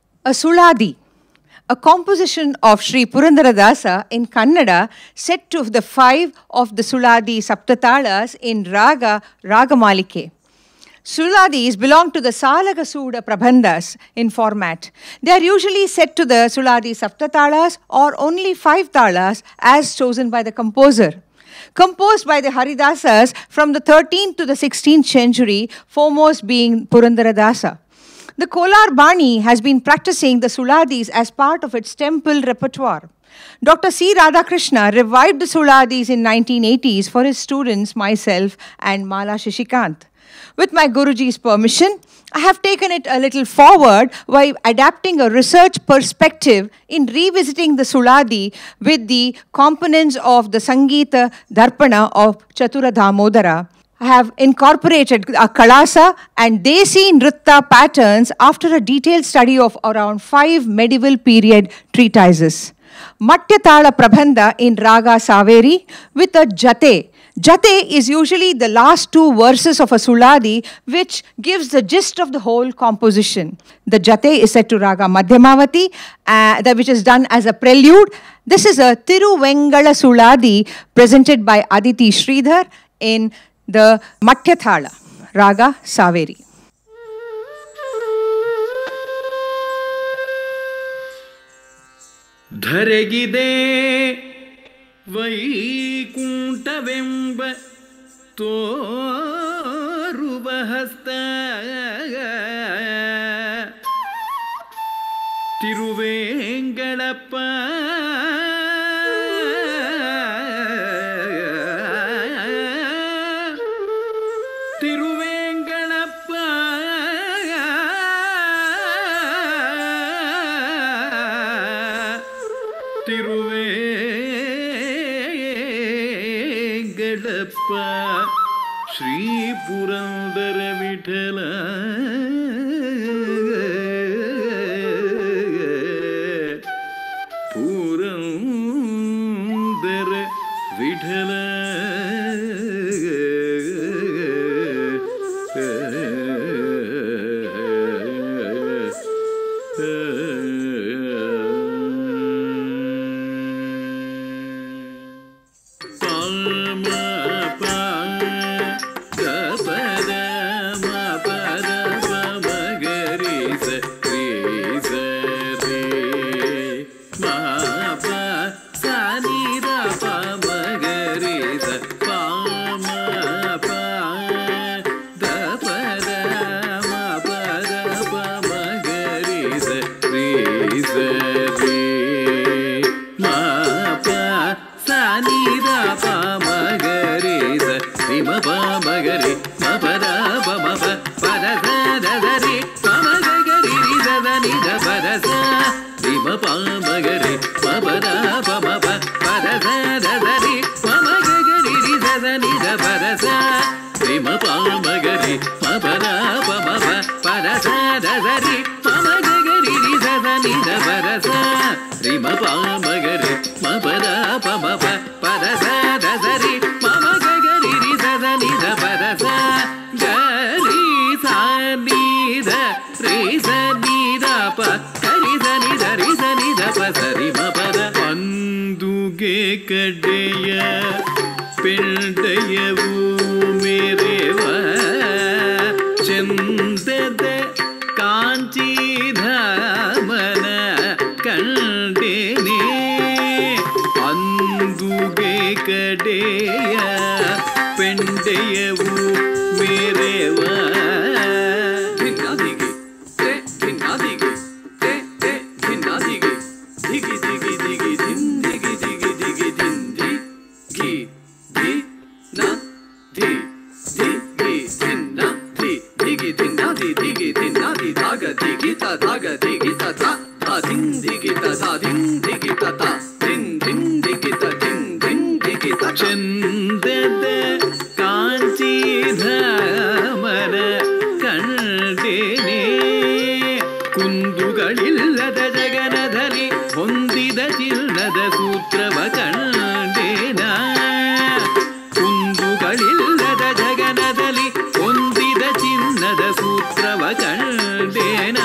Suladi, a composition of Sri Purandaradasa in Kannada, set to the 5 of the Suladi Saptatalas in Ragamalike. Suladis belong to the Salagasuda Prabandhas in format. They are usually set to the Suladi Saptatalas or only 5 talas as chosen by the composer. Composed by the Haridasas from the 13th to the 16th century, foremost being Purandaradasa. The Kolar Bani has been practicing the Suladis as part of its temple repertoire. Dr. C. Radhakrishna revived the Suladis in 1980s for his students, myself and Mala Shishikant. With my Guruji's permission, I have taken it a little forward by adapting a research perspective in revisiting the Suladi with the components of the Sangeeta Darpana of Chatura Damodara. I have incorporated a Kalasa and Desi Nritta patterns after a detailed study of around 5 medieval period treatises. Mattyatala Prabandha in Raga Saveri with a Jate. Jate is usually the last 2 verses of a Suladi, which gives the gist of the whole composition. The Jate is set to Raga Madhyamavati, which is done as a prelude. This is a Tiruvengala Suladi presented by Aditi Sridhar in the Mattyathala, Raga Saveri. ಧರೆಗಿದೆ ವೈಕುಂಠವೆಂಬ ತೋರುವ ಹಸ್ತ ತಿರುವೇಂಗಳಪ್ಪ ತಿರುವೇಂಗಳಪ್ಪ ತಿರುವೇಂಗಳಪ್ಪ ಶ್ರೀ ಪುರಂದರ ವಿಠಲ ಪುರಂದರ ವಿಠಲ ಕಡೆಯ ಪೆಂಡೆಯವು ಮೇರೆವ ಚಂದದ ಕಾಂಚಿಧಾಮನ ಕಂಡೇನೆ ಅಂದುಗೆ ಕಡೆಯ ಪೆಂಡೆಯವು ಮೇರೆವ ಧಿನ್ನಾದಿಗೆ ಧಿನ್ನಾದಿಗೆ ಧಿನ್ನಾದಿಗೆ ದಿಗಿ ದಿಗಿ ದಿಗಿ ಧಿಂದಿಗಿ ದಿಗಿ ದಿಗಿ ಧಿಂದಿ ಗಿ ಧಿ ನ ಧಿ ದಿಗಿ ಧಿನ್ನ ಧಿ ದಿಗಿ ಧಿನ್ನಾದಿ ದಿಗಿ ಧಿನ್ನಾದಿ ಧಾಗ ದಿಗಿ ತ ಧಾಗ ದಿಗಿ ತ ಧ ಧ ಧಿಂದಿಗಿ ತ ಧ ಧಿಂದಿಗಿ ತ ತ ಧಿನ್ ಧಿಂದಿಗಿ ತ ಧಿನ್ ಧಿಂದಿಗಿ ತ ಚಂದದ ಕಾಂಚಿಧಾಮನ ಕಂಡೇನೆ ಕುಂದುಗಳಿಲ್ಲದ ಜಗನದಲ್ಲಿ ಹೊಂದಿದ ಚಿನ್ನದ ಸೂತ್ರವ ಕಂಡೇನ ಕುಂದುಗಳಿಲ್ಲದ ಜಗನದಲ್ಲಿ ಹೊಂದಿದ ಚಿನ್ನದ ಸೂತ್ರವ ಕಂಡೇನ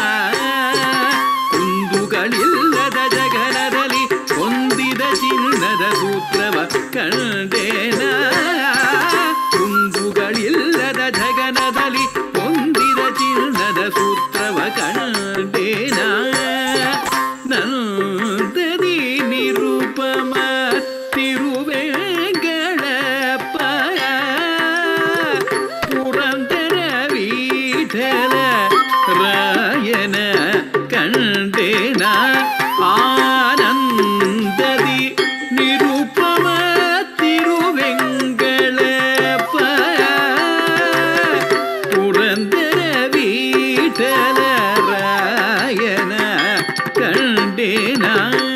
ಕುಂದುಗಳಿಲ್ಲದ ಜಗನದಲ್ಲಿ ಹೊಂದಿದ ಚಿನ್ನದ ಸೂತ್ರವ ಕಂಡೇನ ಕುಂದುಗಳಿಲ್ಲದ ಜಗನದಲ್ಲಿ ಹೊಂದಿದ ಚಿನ್ನದ ಸೂತ್ರವ ಕಂಡೇನ ನಂದದಿ ನಿರೂಪಮ ತಿರುವೆಂಗಳಪ್ಪ ಪುರಂದರ ವಿಠಲ ರಾಯನ ಕಂಡೇನ ಆನಂದದಿ ನಿರೂಪಮ ತಿರುವೆಂಗಳಪ್ಪ ಪುರಂದರ ವಿಠಲ ರಾಯನ ಕಂಡೇನ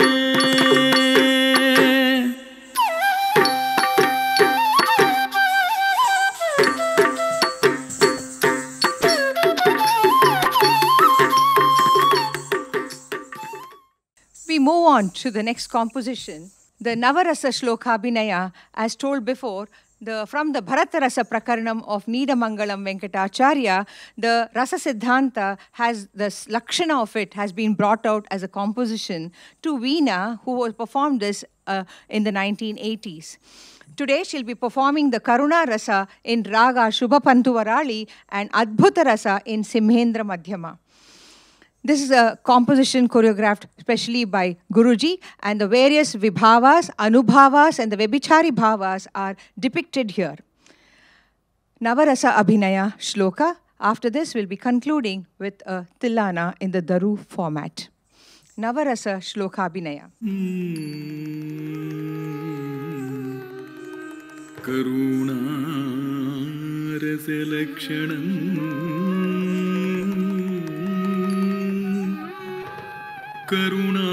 We move on to the next composition, the Navarasa Shlokabhinaya, as told before. From the Bharatarasa Prakaranam of Needamangalam Venkatacharya, the Rasa Siddhanta has the Lakshana of it has been brought out as a composition to Veena, who performed this in the 1980s. Today she'll be performing the Karuna Rasa in Raga Shubhapantuvarali and Adbhuta Rasa in Simhendra Madhyama. This is a composition choreographed specially by Guruji, and the various vibhavas, anubhavas, and the Vebhichari bhavas are depicted here. Navarasa Abhinaya Shloka. After this, we'll be concluding with a Tillana in the Daru format. Navarasa Shloka Abhinaya. Karuna Rasa Lakshanam Karuna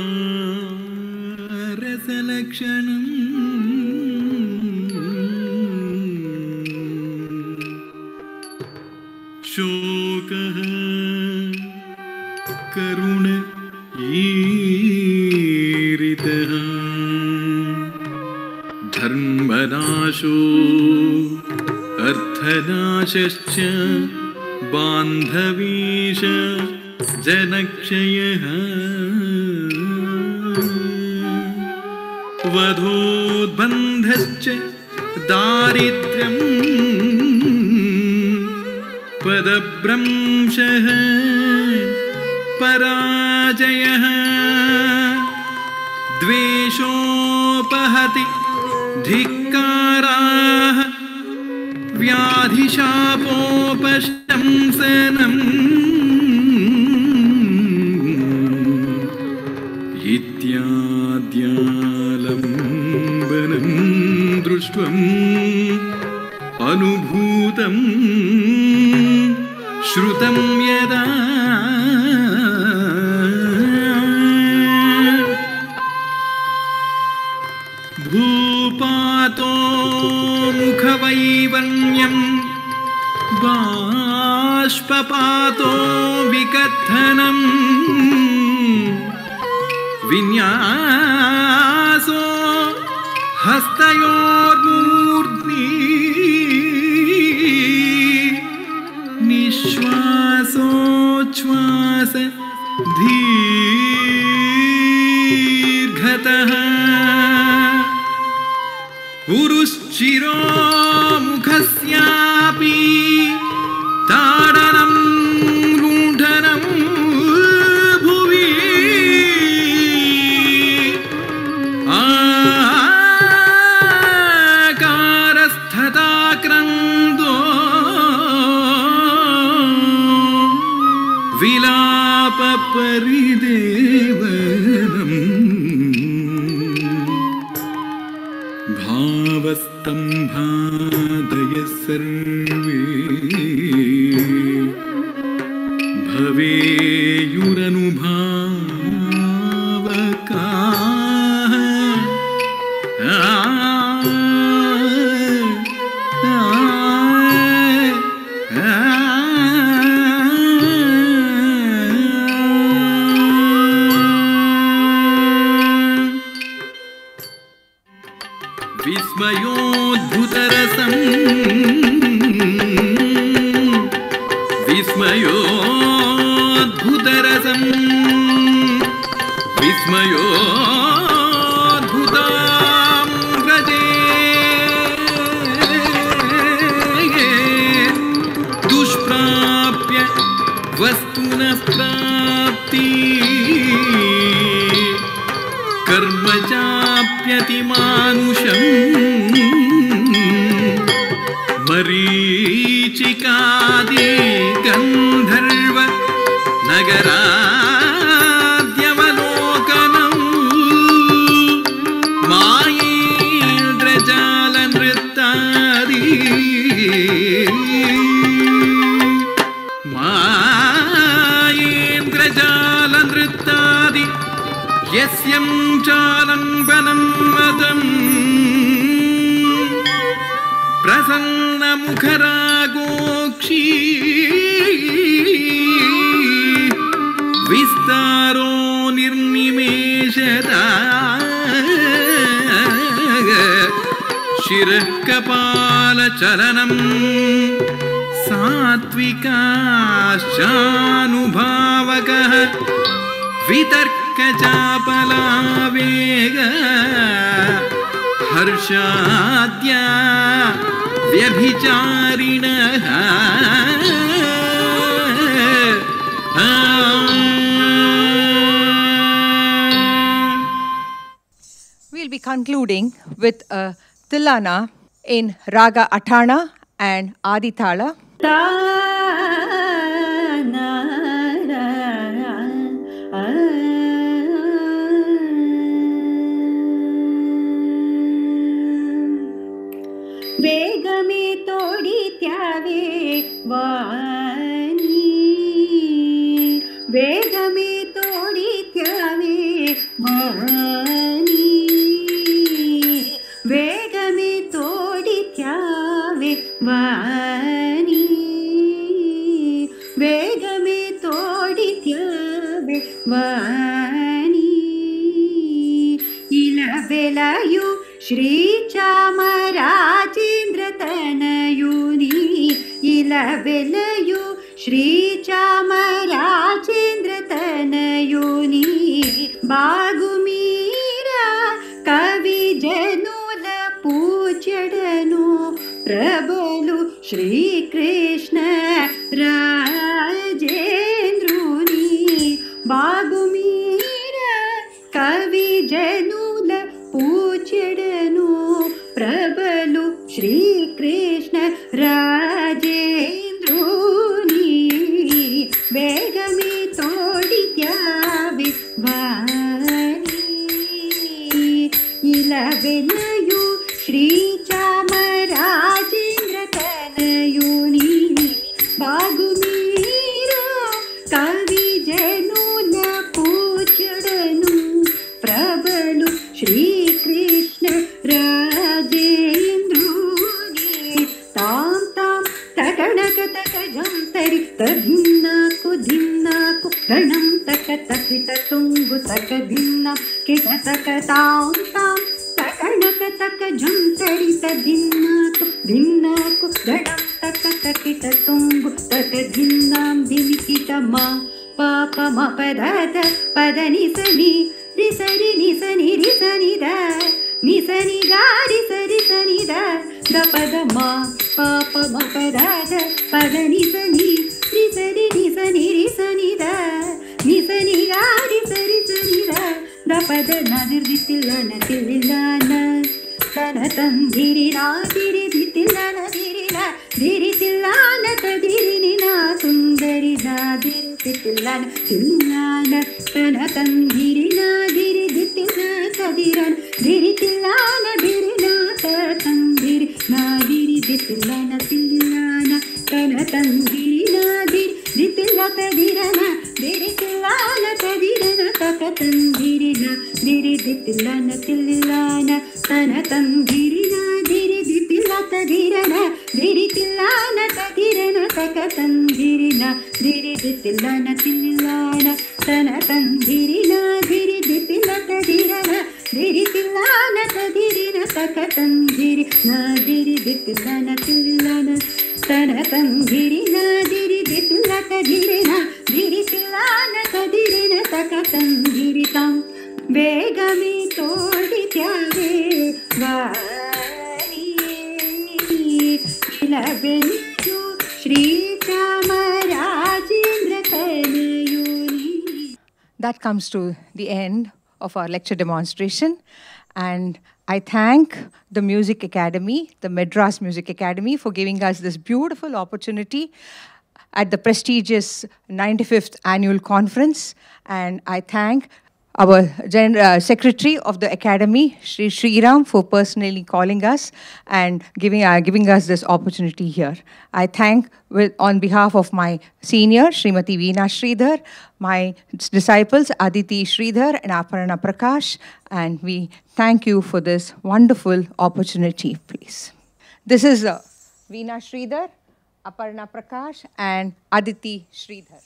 Rasa Lakshanam Shokaha Karuna Iritaha Dharmanasho Arthanashascha Bandhavisha Janakshayah Vadhodbandhascha Daritryam Padabramshah Parajayah Dveshopahati Dhikkarah Vyadhishaposhamsanam Ityadyalambanam Društvam Anubhutam Shrutam Yada Bhupato Mukhavaivarnyam Bashpapato Vikathanam Vinyaso Hastayor Murti Nishwaso Chwasa Dhirghataha तथापि ताडनं लुण्ठनं भुवि आकारस्थता क्रन्दो विलाप परिदेवनम् भावस्तम्भादय सर्वे भवेयुरनुभावकाः विस्मयोद्भुतरसं विस्मयोद्भुतरसं विस्मयोद्भुतां व्रजे दुष्प्राप्य वस्तुनः प्राप्ति कर्म चाप्यतिमानुषम् मरीचिकादि गन्धर्व नगराद्यवलोकनम् मायेन्द्रजालनृत्तादि मायेन्द्रजालनृत्तादि यस्यं चालम्बनं मदम् प्रसन्नमुखरागोक्षी विस्तारो निर्निमेषदा शिरः कपालचलनं सात्विकाश्चानुभावकः वितर्कचापलावेग हर्षाद्या व्यभिचारिणः We'll be concluding with a Tilana in Raga Athana and Adithala. वेगमे तोडित्यावे वाणी वेगमे तोडित्यावे वाणी वेगमे तोडित्यावे वाणी वेगमे तोडित्यावे वाणी इलबेलायु श्रीचामराजेन्द्रतनयुनी इलबेलयु श्रीचामराजेन्द्रतनयुनी बागुमीरा कविजनुल पूज्यडनु प्रबलु श्रीकृष्ण राजेन्द्रुनी बागुमीरा कविजनुल पूज्यडनु प्रबलु श्रीकृष्ण राजेन्द्रुनी वेगमे तोडित्यावे वाणी इलबेलयु श्रीचामराजेन्द्रतनयुनी बागुमीरा कविजनुल पूज्यडनु प्रबलु श्रीकृष्ण राजेन्द्रुनी तां तां तकणक तकजं तरि तधिन्नाकु धिन्नाकु गणं तक तकिट तुंगु तक धिन्ना किट तक तां तां तकणक तकजं तरि तधिन्नाकु धिन्नाकु गणं तक तकिट तुंगु तक धिन्नां दिमिकिट मा पाप म पदद पद निसनि रिसरि निसनि रिसनि द निसनि गा रिसरि सनि द pada ma pa pa ma pa da da pada ni sa ni sa ni sa ni da ni sa ni ga ni sa ni da pada na dir ditilla na tilla na tana tandiri na diri ditilla na diri tilla na tadiri ni na sundari da diri ditilla na tana tandiri na diri ditilla tadira diri tilla na diri na tandiri na diri ditilla na tilla na tana tandiri na diri ditilla tadira na diri tilla na tadira na tandiri na diri ditilla na tilla na tana tandiri na diri ditilla tadira na diri tilla na tadira na tandiri na diri ditilla na tilla na tana tandiri na diri ditilla tadira na diri tilla na tadiri na tandiri na diri ditilla na tilla na tana tandiri na diri ditilla tadira na diri tilla na tadira na tandiri tam ಬೇಗಮಿ ತೋಡಿತ್ಯಾವೆ ವಾರಿ ಇಲಬೆನ್ನು ಶ್ರೀಚಾಮರಾಜೇಂದ್ರ ತನಯುನಿ. That comes to the end of our lecture demonstration, and I thank the Music Academy, the Madras Music Academy, for giving us this beautiful opportunity at the prestigious 95th Annual Conference, and I thank our Secretary of the Academy, Shri Sriram, for personally calling us and giving us this opportunity here. I thank, on behalf of my senior, Srimati Veena Sridhar, my disciples, Aditi Sridhar and Aparna Prakash, and we thank you for this wonderful opportunity, please. This is Veena Sridhar, Aparna Prakash, and Aditi Sridhar.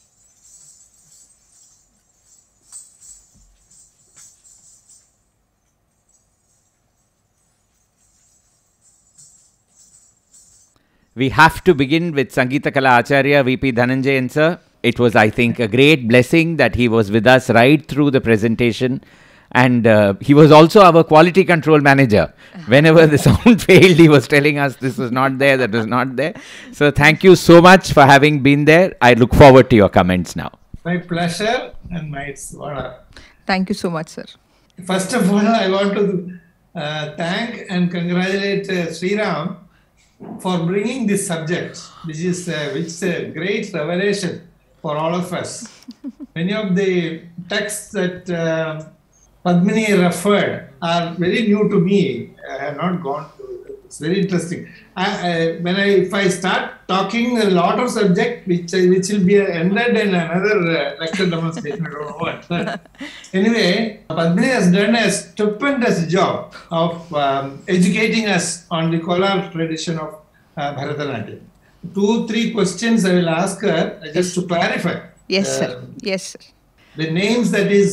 We have to begin with Sangeeta Kala Acharya V.P. Dhananjayan sir. It was, I think, a great blessing that he was with us right through the presentation. And he was also our quality control manager. Whenever the sound failed, he was telling us this was not there, that was not there. So thank you so much for having been there. I look forward to your comments now. My pleasure and my honor. Thank you so much, sir. First of all, I want to thank and congratulate Sriram for bringing this subject, which is a great revelation for all of us. Many of the texts that Padmini referred are very new to me. I have not gone to it. It's very interesting. If I start talking a lot of subject, which will be ended in another lecture demonstration, I don't know what. But anyway, Padmini has done a stupendous job of educating us on the Kolar tradition of Bharatanatyam. 2-3 questions I will ask her just to clarify. Yes, sir. Yes, sir. The names that is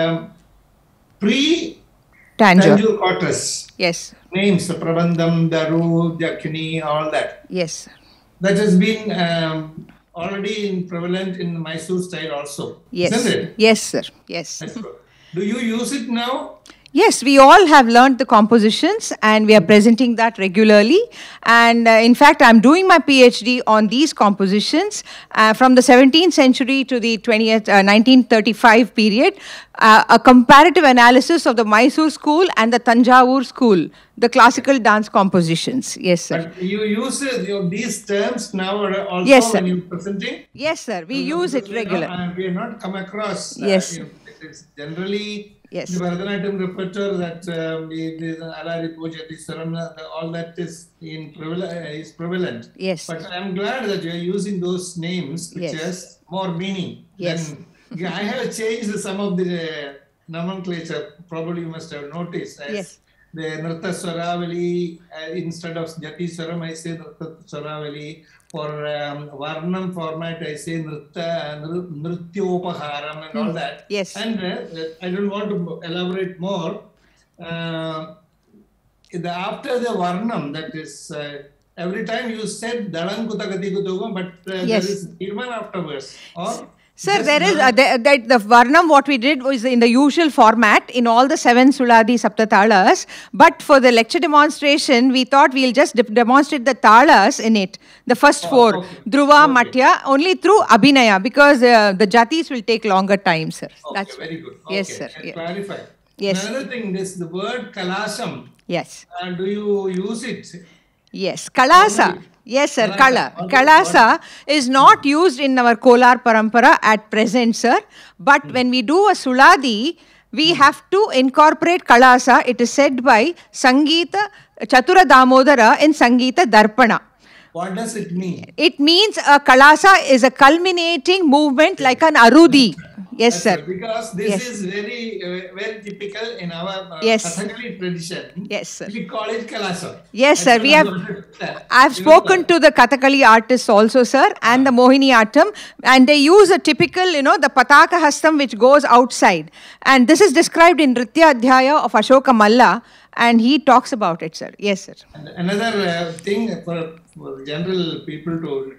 pre-Tanjore quarters. Yes. Names, Prabandham, Daru, Jakuni, all that. Yes, sir. That has been already prevalent in Mysore style also. Yes. Isn't it? Yes, sir. Yes. That's good. Do you use it now? Yes, we all have learned the compositions and we are presenting that regularly. And in fact, I'm doing my PhD on these compositions from the 17th century to the 1935 period, a comparative analysis of the Mysore school and the Tanjavur school, the classical dance compositions. Yes, sir. But you use these terms now also yes, sir. when you're presenting? Yes, sir. We use it regularly. We have not come across. Yes. It is generally yes. the Bharatanatyam repertoire that Alari Pujati Saram, all that is prevalent. Yes. But I'm glad that you are using those names which yes. has more meaning. Yes. Than, I have changed some of the nomenclature. Probably you must have noticed. Yes. The Nrtta Swaravali, instead of Jati Swaram, I say Nrtta Swaravali. For Varnam format, I say Nrityopaharam and all that. Yes. And I don't want to elaborate more. After the Varnam, that is, every time you said Dalankutakati Kutugam, but yes. there is even afterwards. Or Sir, there is the Varnam, what we did was in the usual format in all the 7 Suladi Saptatalas. But for the lecture demonstration, we thought we'll just demonstrate the talas in it. The first 4, Dhruva, Matya, only through Abhinaya, because the Jatis will take longer time, sir. Okay, very good. Yes, Okay, sir. I'll clarify. Yes. Another thing is the word Kalasam. Yes. Do you use it? Yes, Kalasa. Yes, sir, Kala. Kalasa is not used in our Kolar Parampara at present, sir. But when we do a Suladi, we have to incorporate Kalasa. It is said by Sangeeta Chatura Damodara in Sangeeta Darpana. What does it mean? It means a Kalasa is a culminating movement like an Arudi. Yes, sir. Because this is very typical in our Kathakali tradition. Yes, sir. We call it Kalasa. Yes, sir. I have spoken to the Kathakali artists also, sir, and the Mohini Attam, and they use a typical, the Pataka Hastam which goes outside. And this is described in Nritya Adhyaya of Ashoka Malla, and he talks about it, sir. Yes, sir. And another thing for general people to,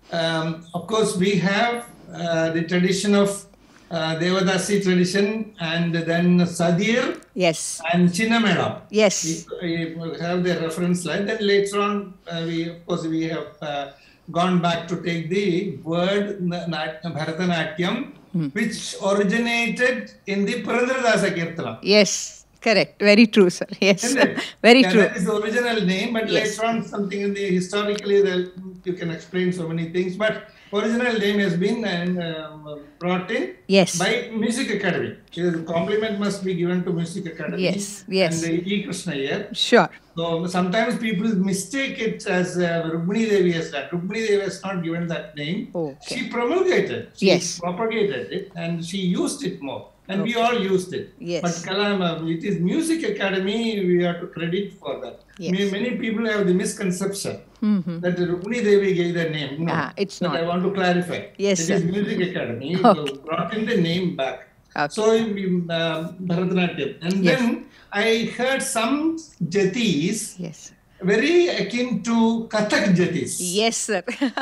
of course, we have the tradition of Devadasi tradition, and then Sadir, yes, and Chinnamela. Yes, we have the reference line. Then later on, we have gone back to take the word Bharatanatyam, which originated in the Purandaradasa Kirtana. Yes, correct. Very true, sir. Yes, very true. That is the original name, but later on, something in the historically, you can explain so many things, but original name has been brought in by Music Academy. The compliment must be given to Music Academy. Yes. And E. Krishna here. Sure. So sometimes people mistake it as Rukmini Devi has done. Rukmini Devi has not given that name. Okay. She promulgated, she propagated it, and she used it more. And we all used it. Yes. But Kalama, it is Music Academy, we have to credit for that. Yes. Many people have the misconception that Rukmini Devi gave the name. No, it's but not. I want to clarify. Yes, it sir. is Music Academy. So brought in the name back. Okay. So Bharatanatyam. And then I heard some jatis very akin to Kathak jatis. Yes, sir.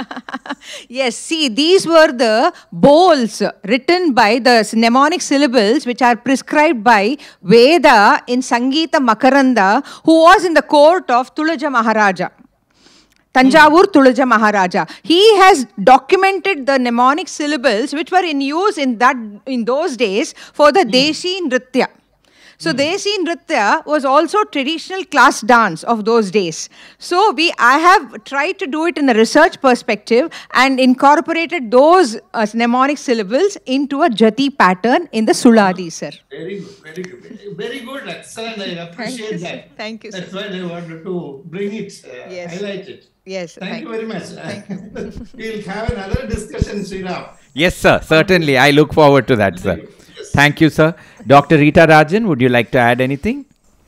Yes, see, these were the bowls written by the mnemonic syllables which are prescribed by Veda in Sangeeta Makaranda, who was in the court of Tulaja Maharaja. Tanjavur Tulaja Maharaja. He has documented the mnemonic syllables which were in use in those days for the Deshi Nritya. So Deshi Nritya was also traditional class dance of those days. So I have tried to do it in a research perspective and incorporated those mnemonic syllables into a jati pattern in the Suladi, sir. Very good, very good. Very good, excellent. I appreciate that. Thank you, sir. That's why I wanted to bring it, highlight it. Yes. Thank you very much. We'll have another discussion, Sriram. Yes, sir. Certainly. I look forward to that, sir. Thank you, sir. Dr. Rita Rajan, would you like to add anything?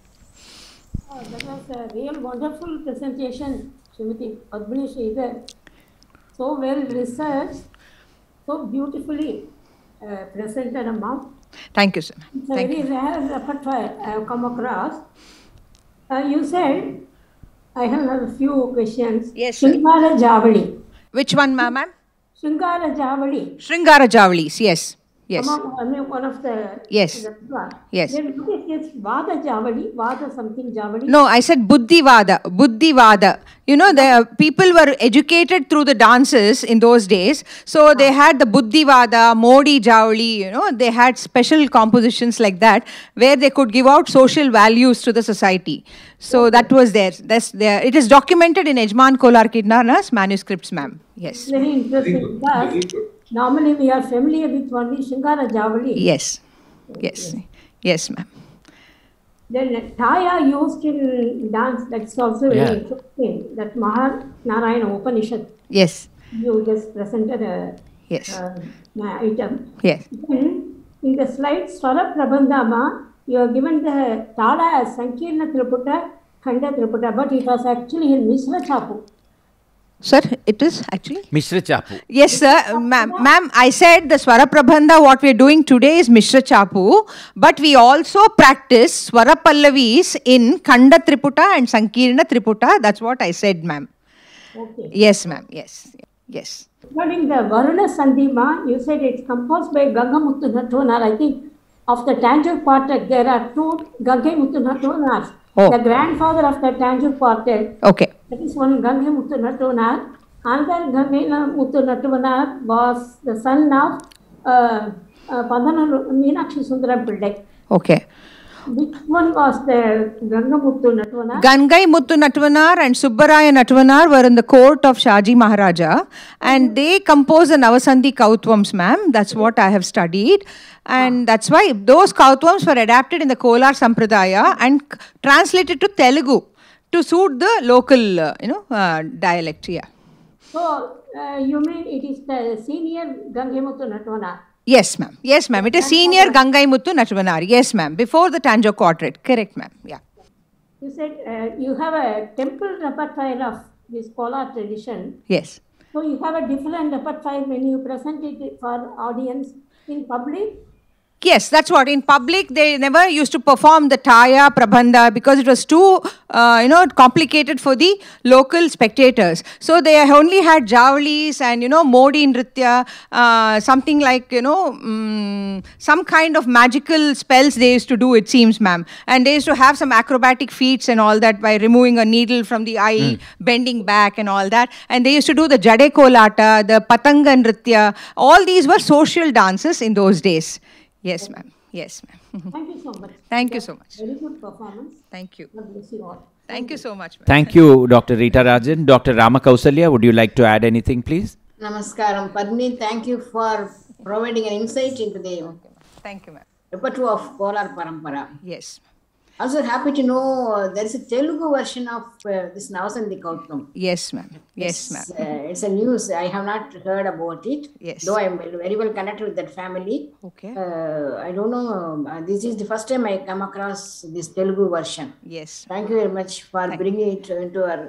That was a real wonderful presentation, Srimati Padmini Sridhar. So well researched, so beautifully presented, Amma. Thank you, sir. It's a very rare repertoire I have come across. You said, I have a few questions. Yes, sir. Shringara Javali. Which one, ma'am? Shringara Javali. Shringara Javalis, yes. Yes. One of the... Yes. Yes. Then what is Vada Javali? Vada something Javali? No, I said Buddhi Vada. Buddhi Vada. The people were educated through the dances in those days. So they had the Buddhi Vada, Modi Javali, they had special compositions like that where they could give out social values to the society. So that was there. That's there. It is documented in Ejman Kolar Kidnana's manuscripts, ma'am. Yes. Very interesting. Normally we are familiar with only Shringara Javali. Yes. Yes. Yes, ma'am. Then Taya used in dance, that's also very interesting. That Mahanarayana Upanishad. Yes. You just presented a item. Yes. Then in the slide Swara Prabandhama, you have given the Tala as Sankirna Triputa, Khanda Triputa, but it was actually in Mishra Chapu. Sir, it is actually? Mishra Chapu. Yes, sir. Ma'am, I said the Swara Prabandha, what we are doing today is Mishra Chapu, but we also practice Swara Pallavis in Khanda Triputa and Sankirna Triputa. That's what I said, ma'am. Okay. Yes, ma'am. Yes. Yes. Regarding the Varuna Sandhima, you said it's composed by Gangamuthu Nattuvanar. I think of the Tanjore quartet, there are two Gangamuthu Nattuvanars. Oh. The grandfather of the Tanjore quartet. Okay. That is one Gangamuthu Nattuvanar. Another Gangamuthu Nattuvanar was the son of Padanur Meenakshi Sundaram Pillai. Okay. Which one was the Gangamuthu Nattuvanar? Gangai Muthu Nattuvanar and Subbaraya Nattuvanar were in the court of Shaji Maharaja, and they composed the Navasandhi Kautvams, ma'am. That's what I have studied. And that's why those Kautvams were adapted in the Kolar Sampradaya and translated to Telugu to suit the local, dialect. Yeah. So, you mean it is the senior Gangamuthu Nattuvanar? Yes, ma'am. Yes, ma'am. It is senior Gangai Muthu Nattuvanar. Yes, ma'am. Before the Tanjore quartet. Correct, ma'am. Yeah. You said you have a temple repertoire of this Kolar tradition. Yes. So you have a different repertoire when you present it for audience in public? Yes, that's what. In public, they never used to perform the Taya, Prabandha because it was too, complicated for the local spectators. So they only had Javalis and, Modi Nritya, something like, some kind of magical spells they used to do, it seems, ma'am. And they used to have some acrobatic feats and all that by removing a needle from the eye, bending back and all that. And they used to do the Jade Kolata, the Patanga Nritya. All these were social dances in those days. Yes, ma'am. Yes, ma'am. Thank you so much. Thank you so much. Very good performance. Thank you. God bless you all. Thank you so much, ma'am. Thank you, Dr. Rita Rajan. Dr. Rama Kausalya, would you like to add anything, please? Namaskaram. Padmi, thank you for providing an insight into the Thank you, ma'am. repertoire of Kolar Parampara. Yes. Also happy to know there is a Telugu version of this Navasandhi Kautvam. Yes, ma'am. Yes, ma'am. It's a news. I have not heard about it. Yes. Though I am very well connected with that family. Okay. I don't know. This is the first time I come across this Telugu version. Yes. Thank you very much for bringing it into our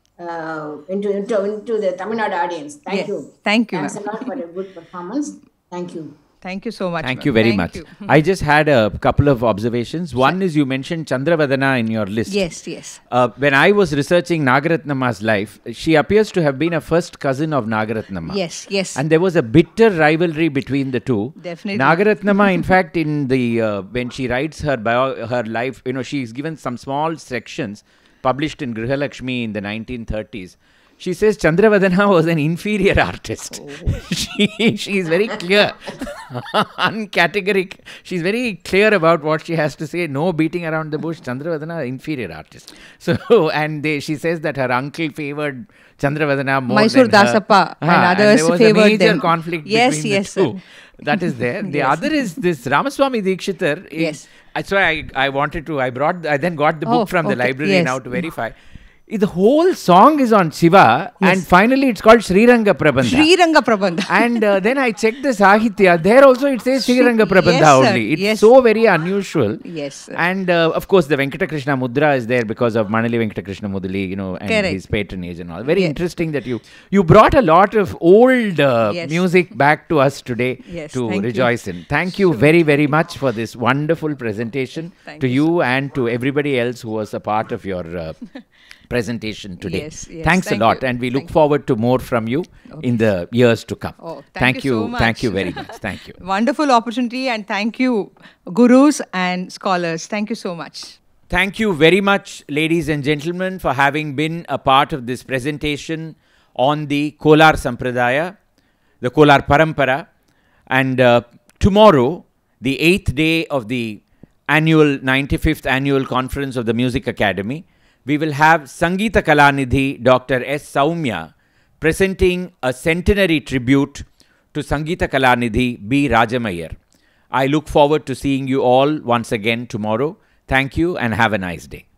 into the Tamil Nadu audience. Thank you. Thank you. Thanks a lot for a good performance. Thank you. Thank you so much. Thank you very much. I just had a couple of observations. One is you mentioned Chandravadana in your list. Yes, yes. When I was researching Nagaratnama's life, she appears to have been a first cousin of Nagaratnama. Yes, yes. And there was a bitter rivalry between the two. Definitely. Nagaratnama, in fact, in the when she writes her life, she's given some small sections published in Grihalakshmi in the 1930s. She says Chandravadana was an inferior artist. She is very clear, uncategoric. She's very clear about what she has to say. No beating around the bush. Chandravadana, inferior artist. So, and she says that her uncle favored Chandravadana more Mysore than Dasappa and others and there was favored a major them. conflict Yes, between yes, the two. sir. That is there. The other is this Ramaswamy Dikshitar. Yes. That's why I wanted to. I then got the book from the library yes. now to verify. The whole song is on Shiva, and finally it's called Sriranga Prabandha. Sriranga Prabandha. And then I checked the Sahitya. There also it says Sriranga Prabandha Yes, only. It's yes. so very unusual. Yes, sir. And of course the Venkatakrishna Mudra is there because of Manali Venkatakrishna Mudali, and Correct. his patronage and all. Very interesting that you brought a lot of old music back to us today to rejoice in. Thank you very, very much for this wonderful presentation to you and to everybody else who was a part of your presentation today. Yes, yes. Thanks a lot, and we look forward to more from you in the years to come. Oh, thank you so much. Thank you very much. Thank you. Wonderful opportunity, and thank you, gurus and scholars. Thank you so much. Thank you very much, ladies and gentlemen, for having been a part of this presentation on the Kolar Sampradaya, the Kolar Parampara. And tomorrow, the 8th day of the 95th Annual Conference of the Music Academy, we will have Sangeeta Kalanidhi Dr. S. Saumya presenting a centenary tribute to Sangeeta Kalanidhi B. Rajamayyar. I look forward to seeing you all once again tomorrow. Thank you and have a nice day.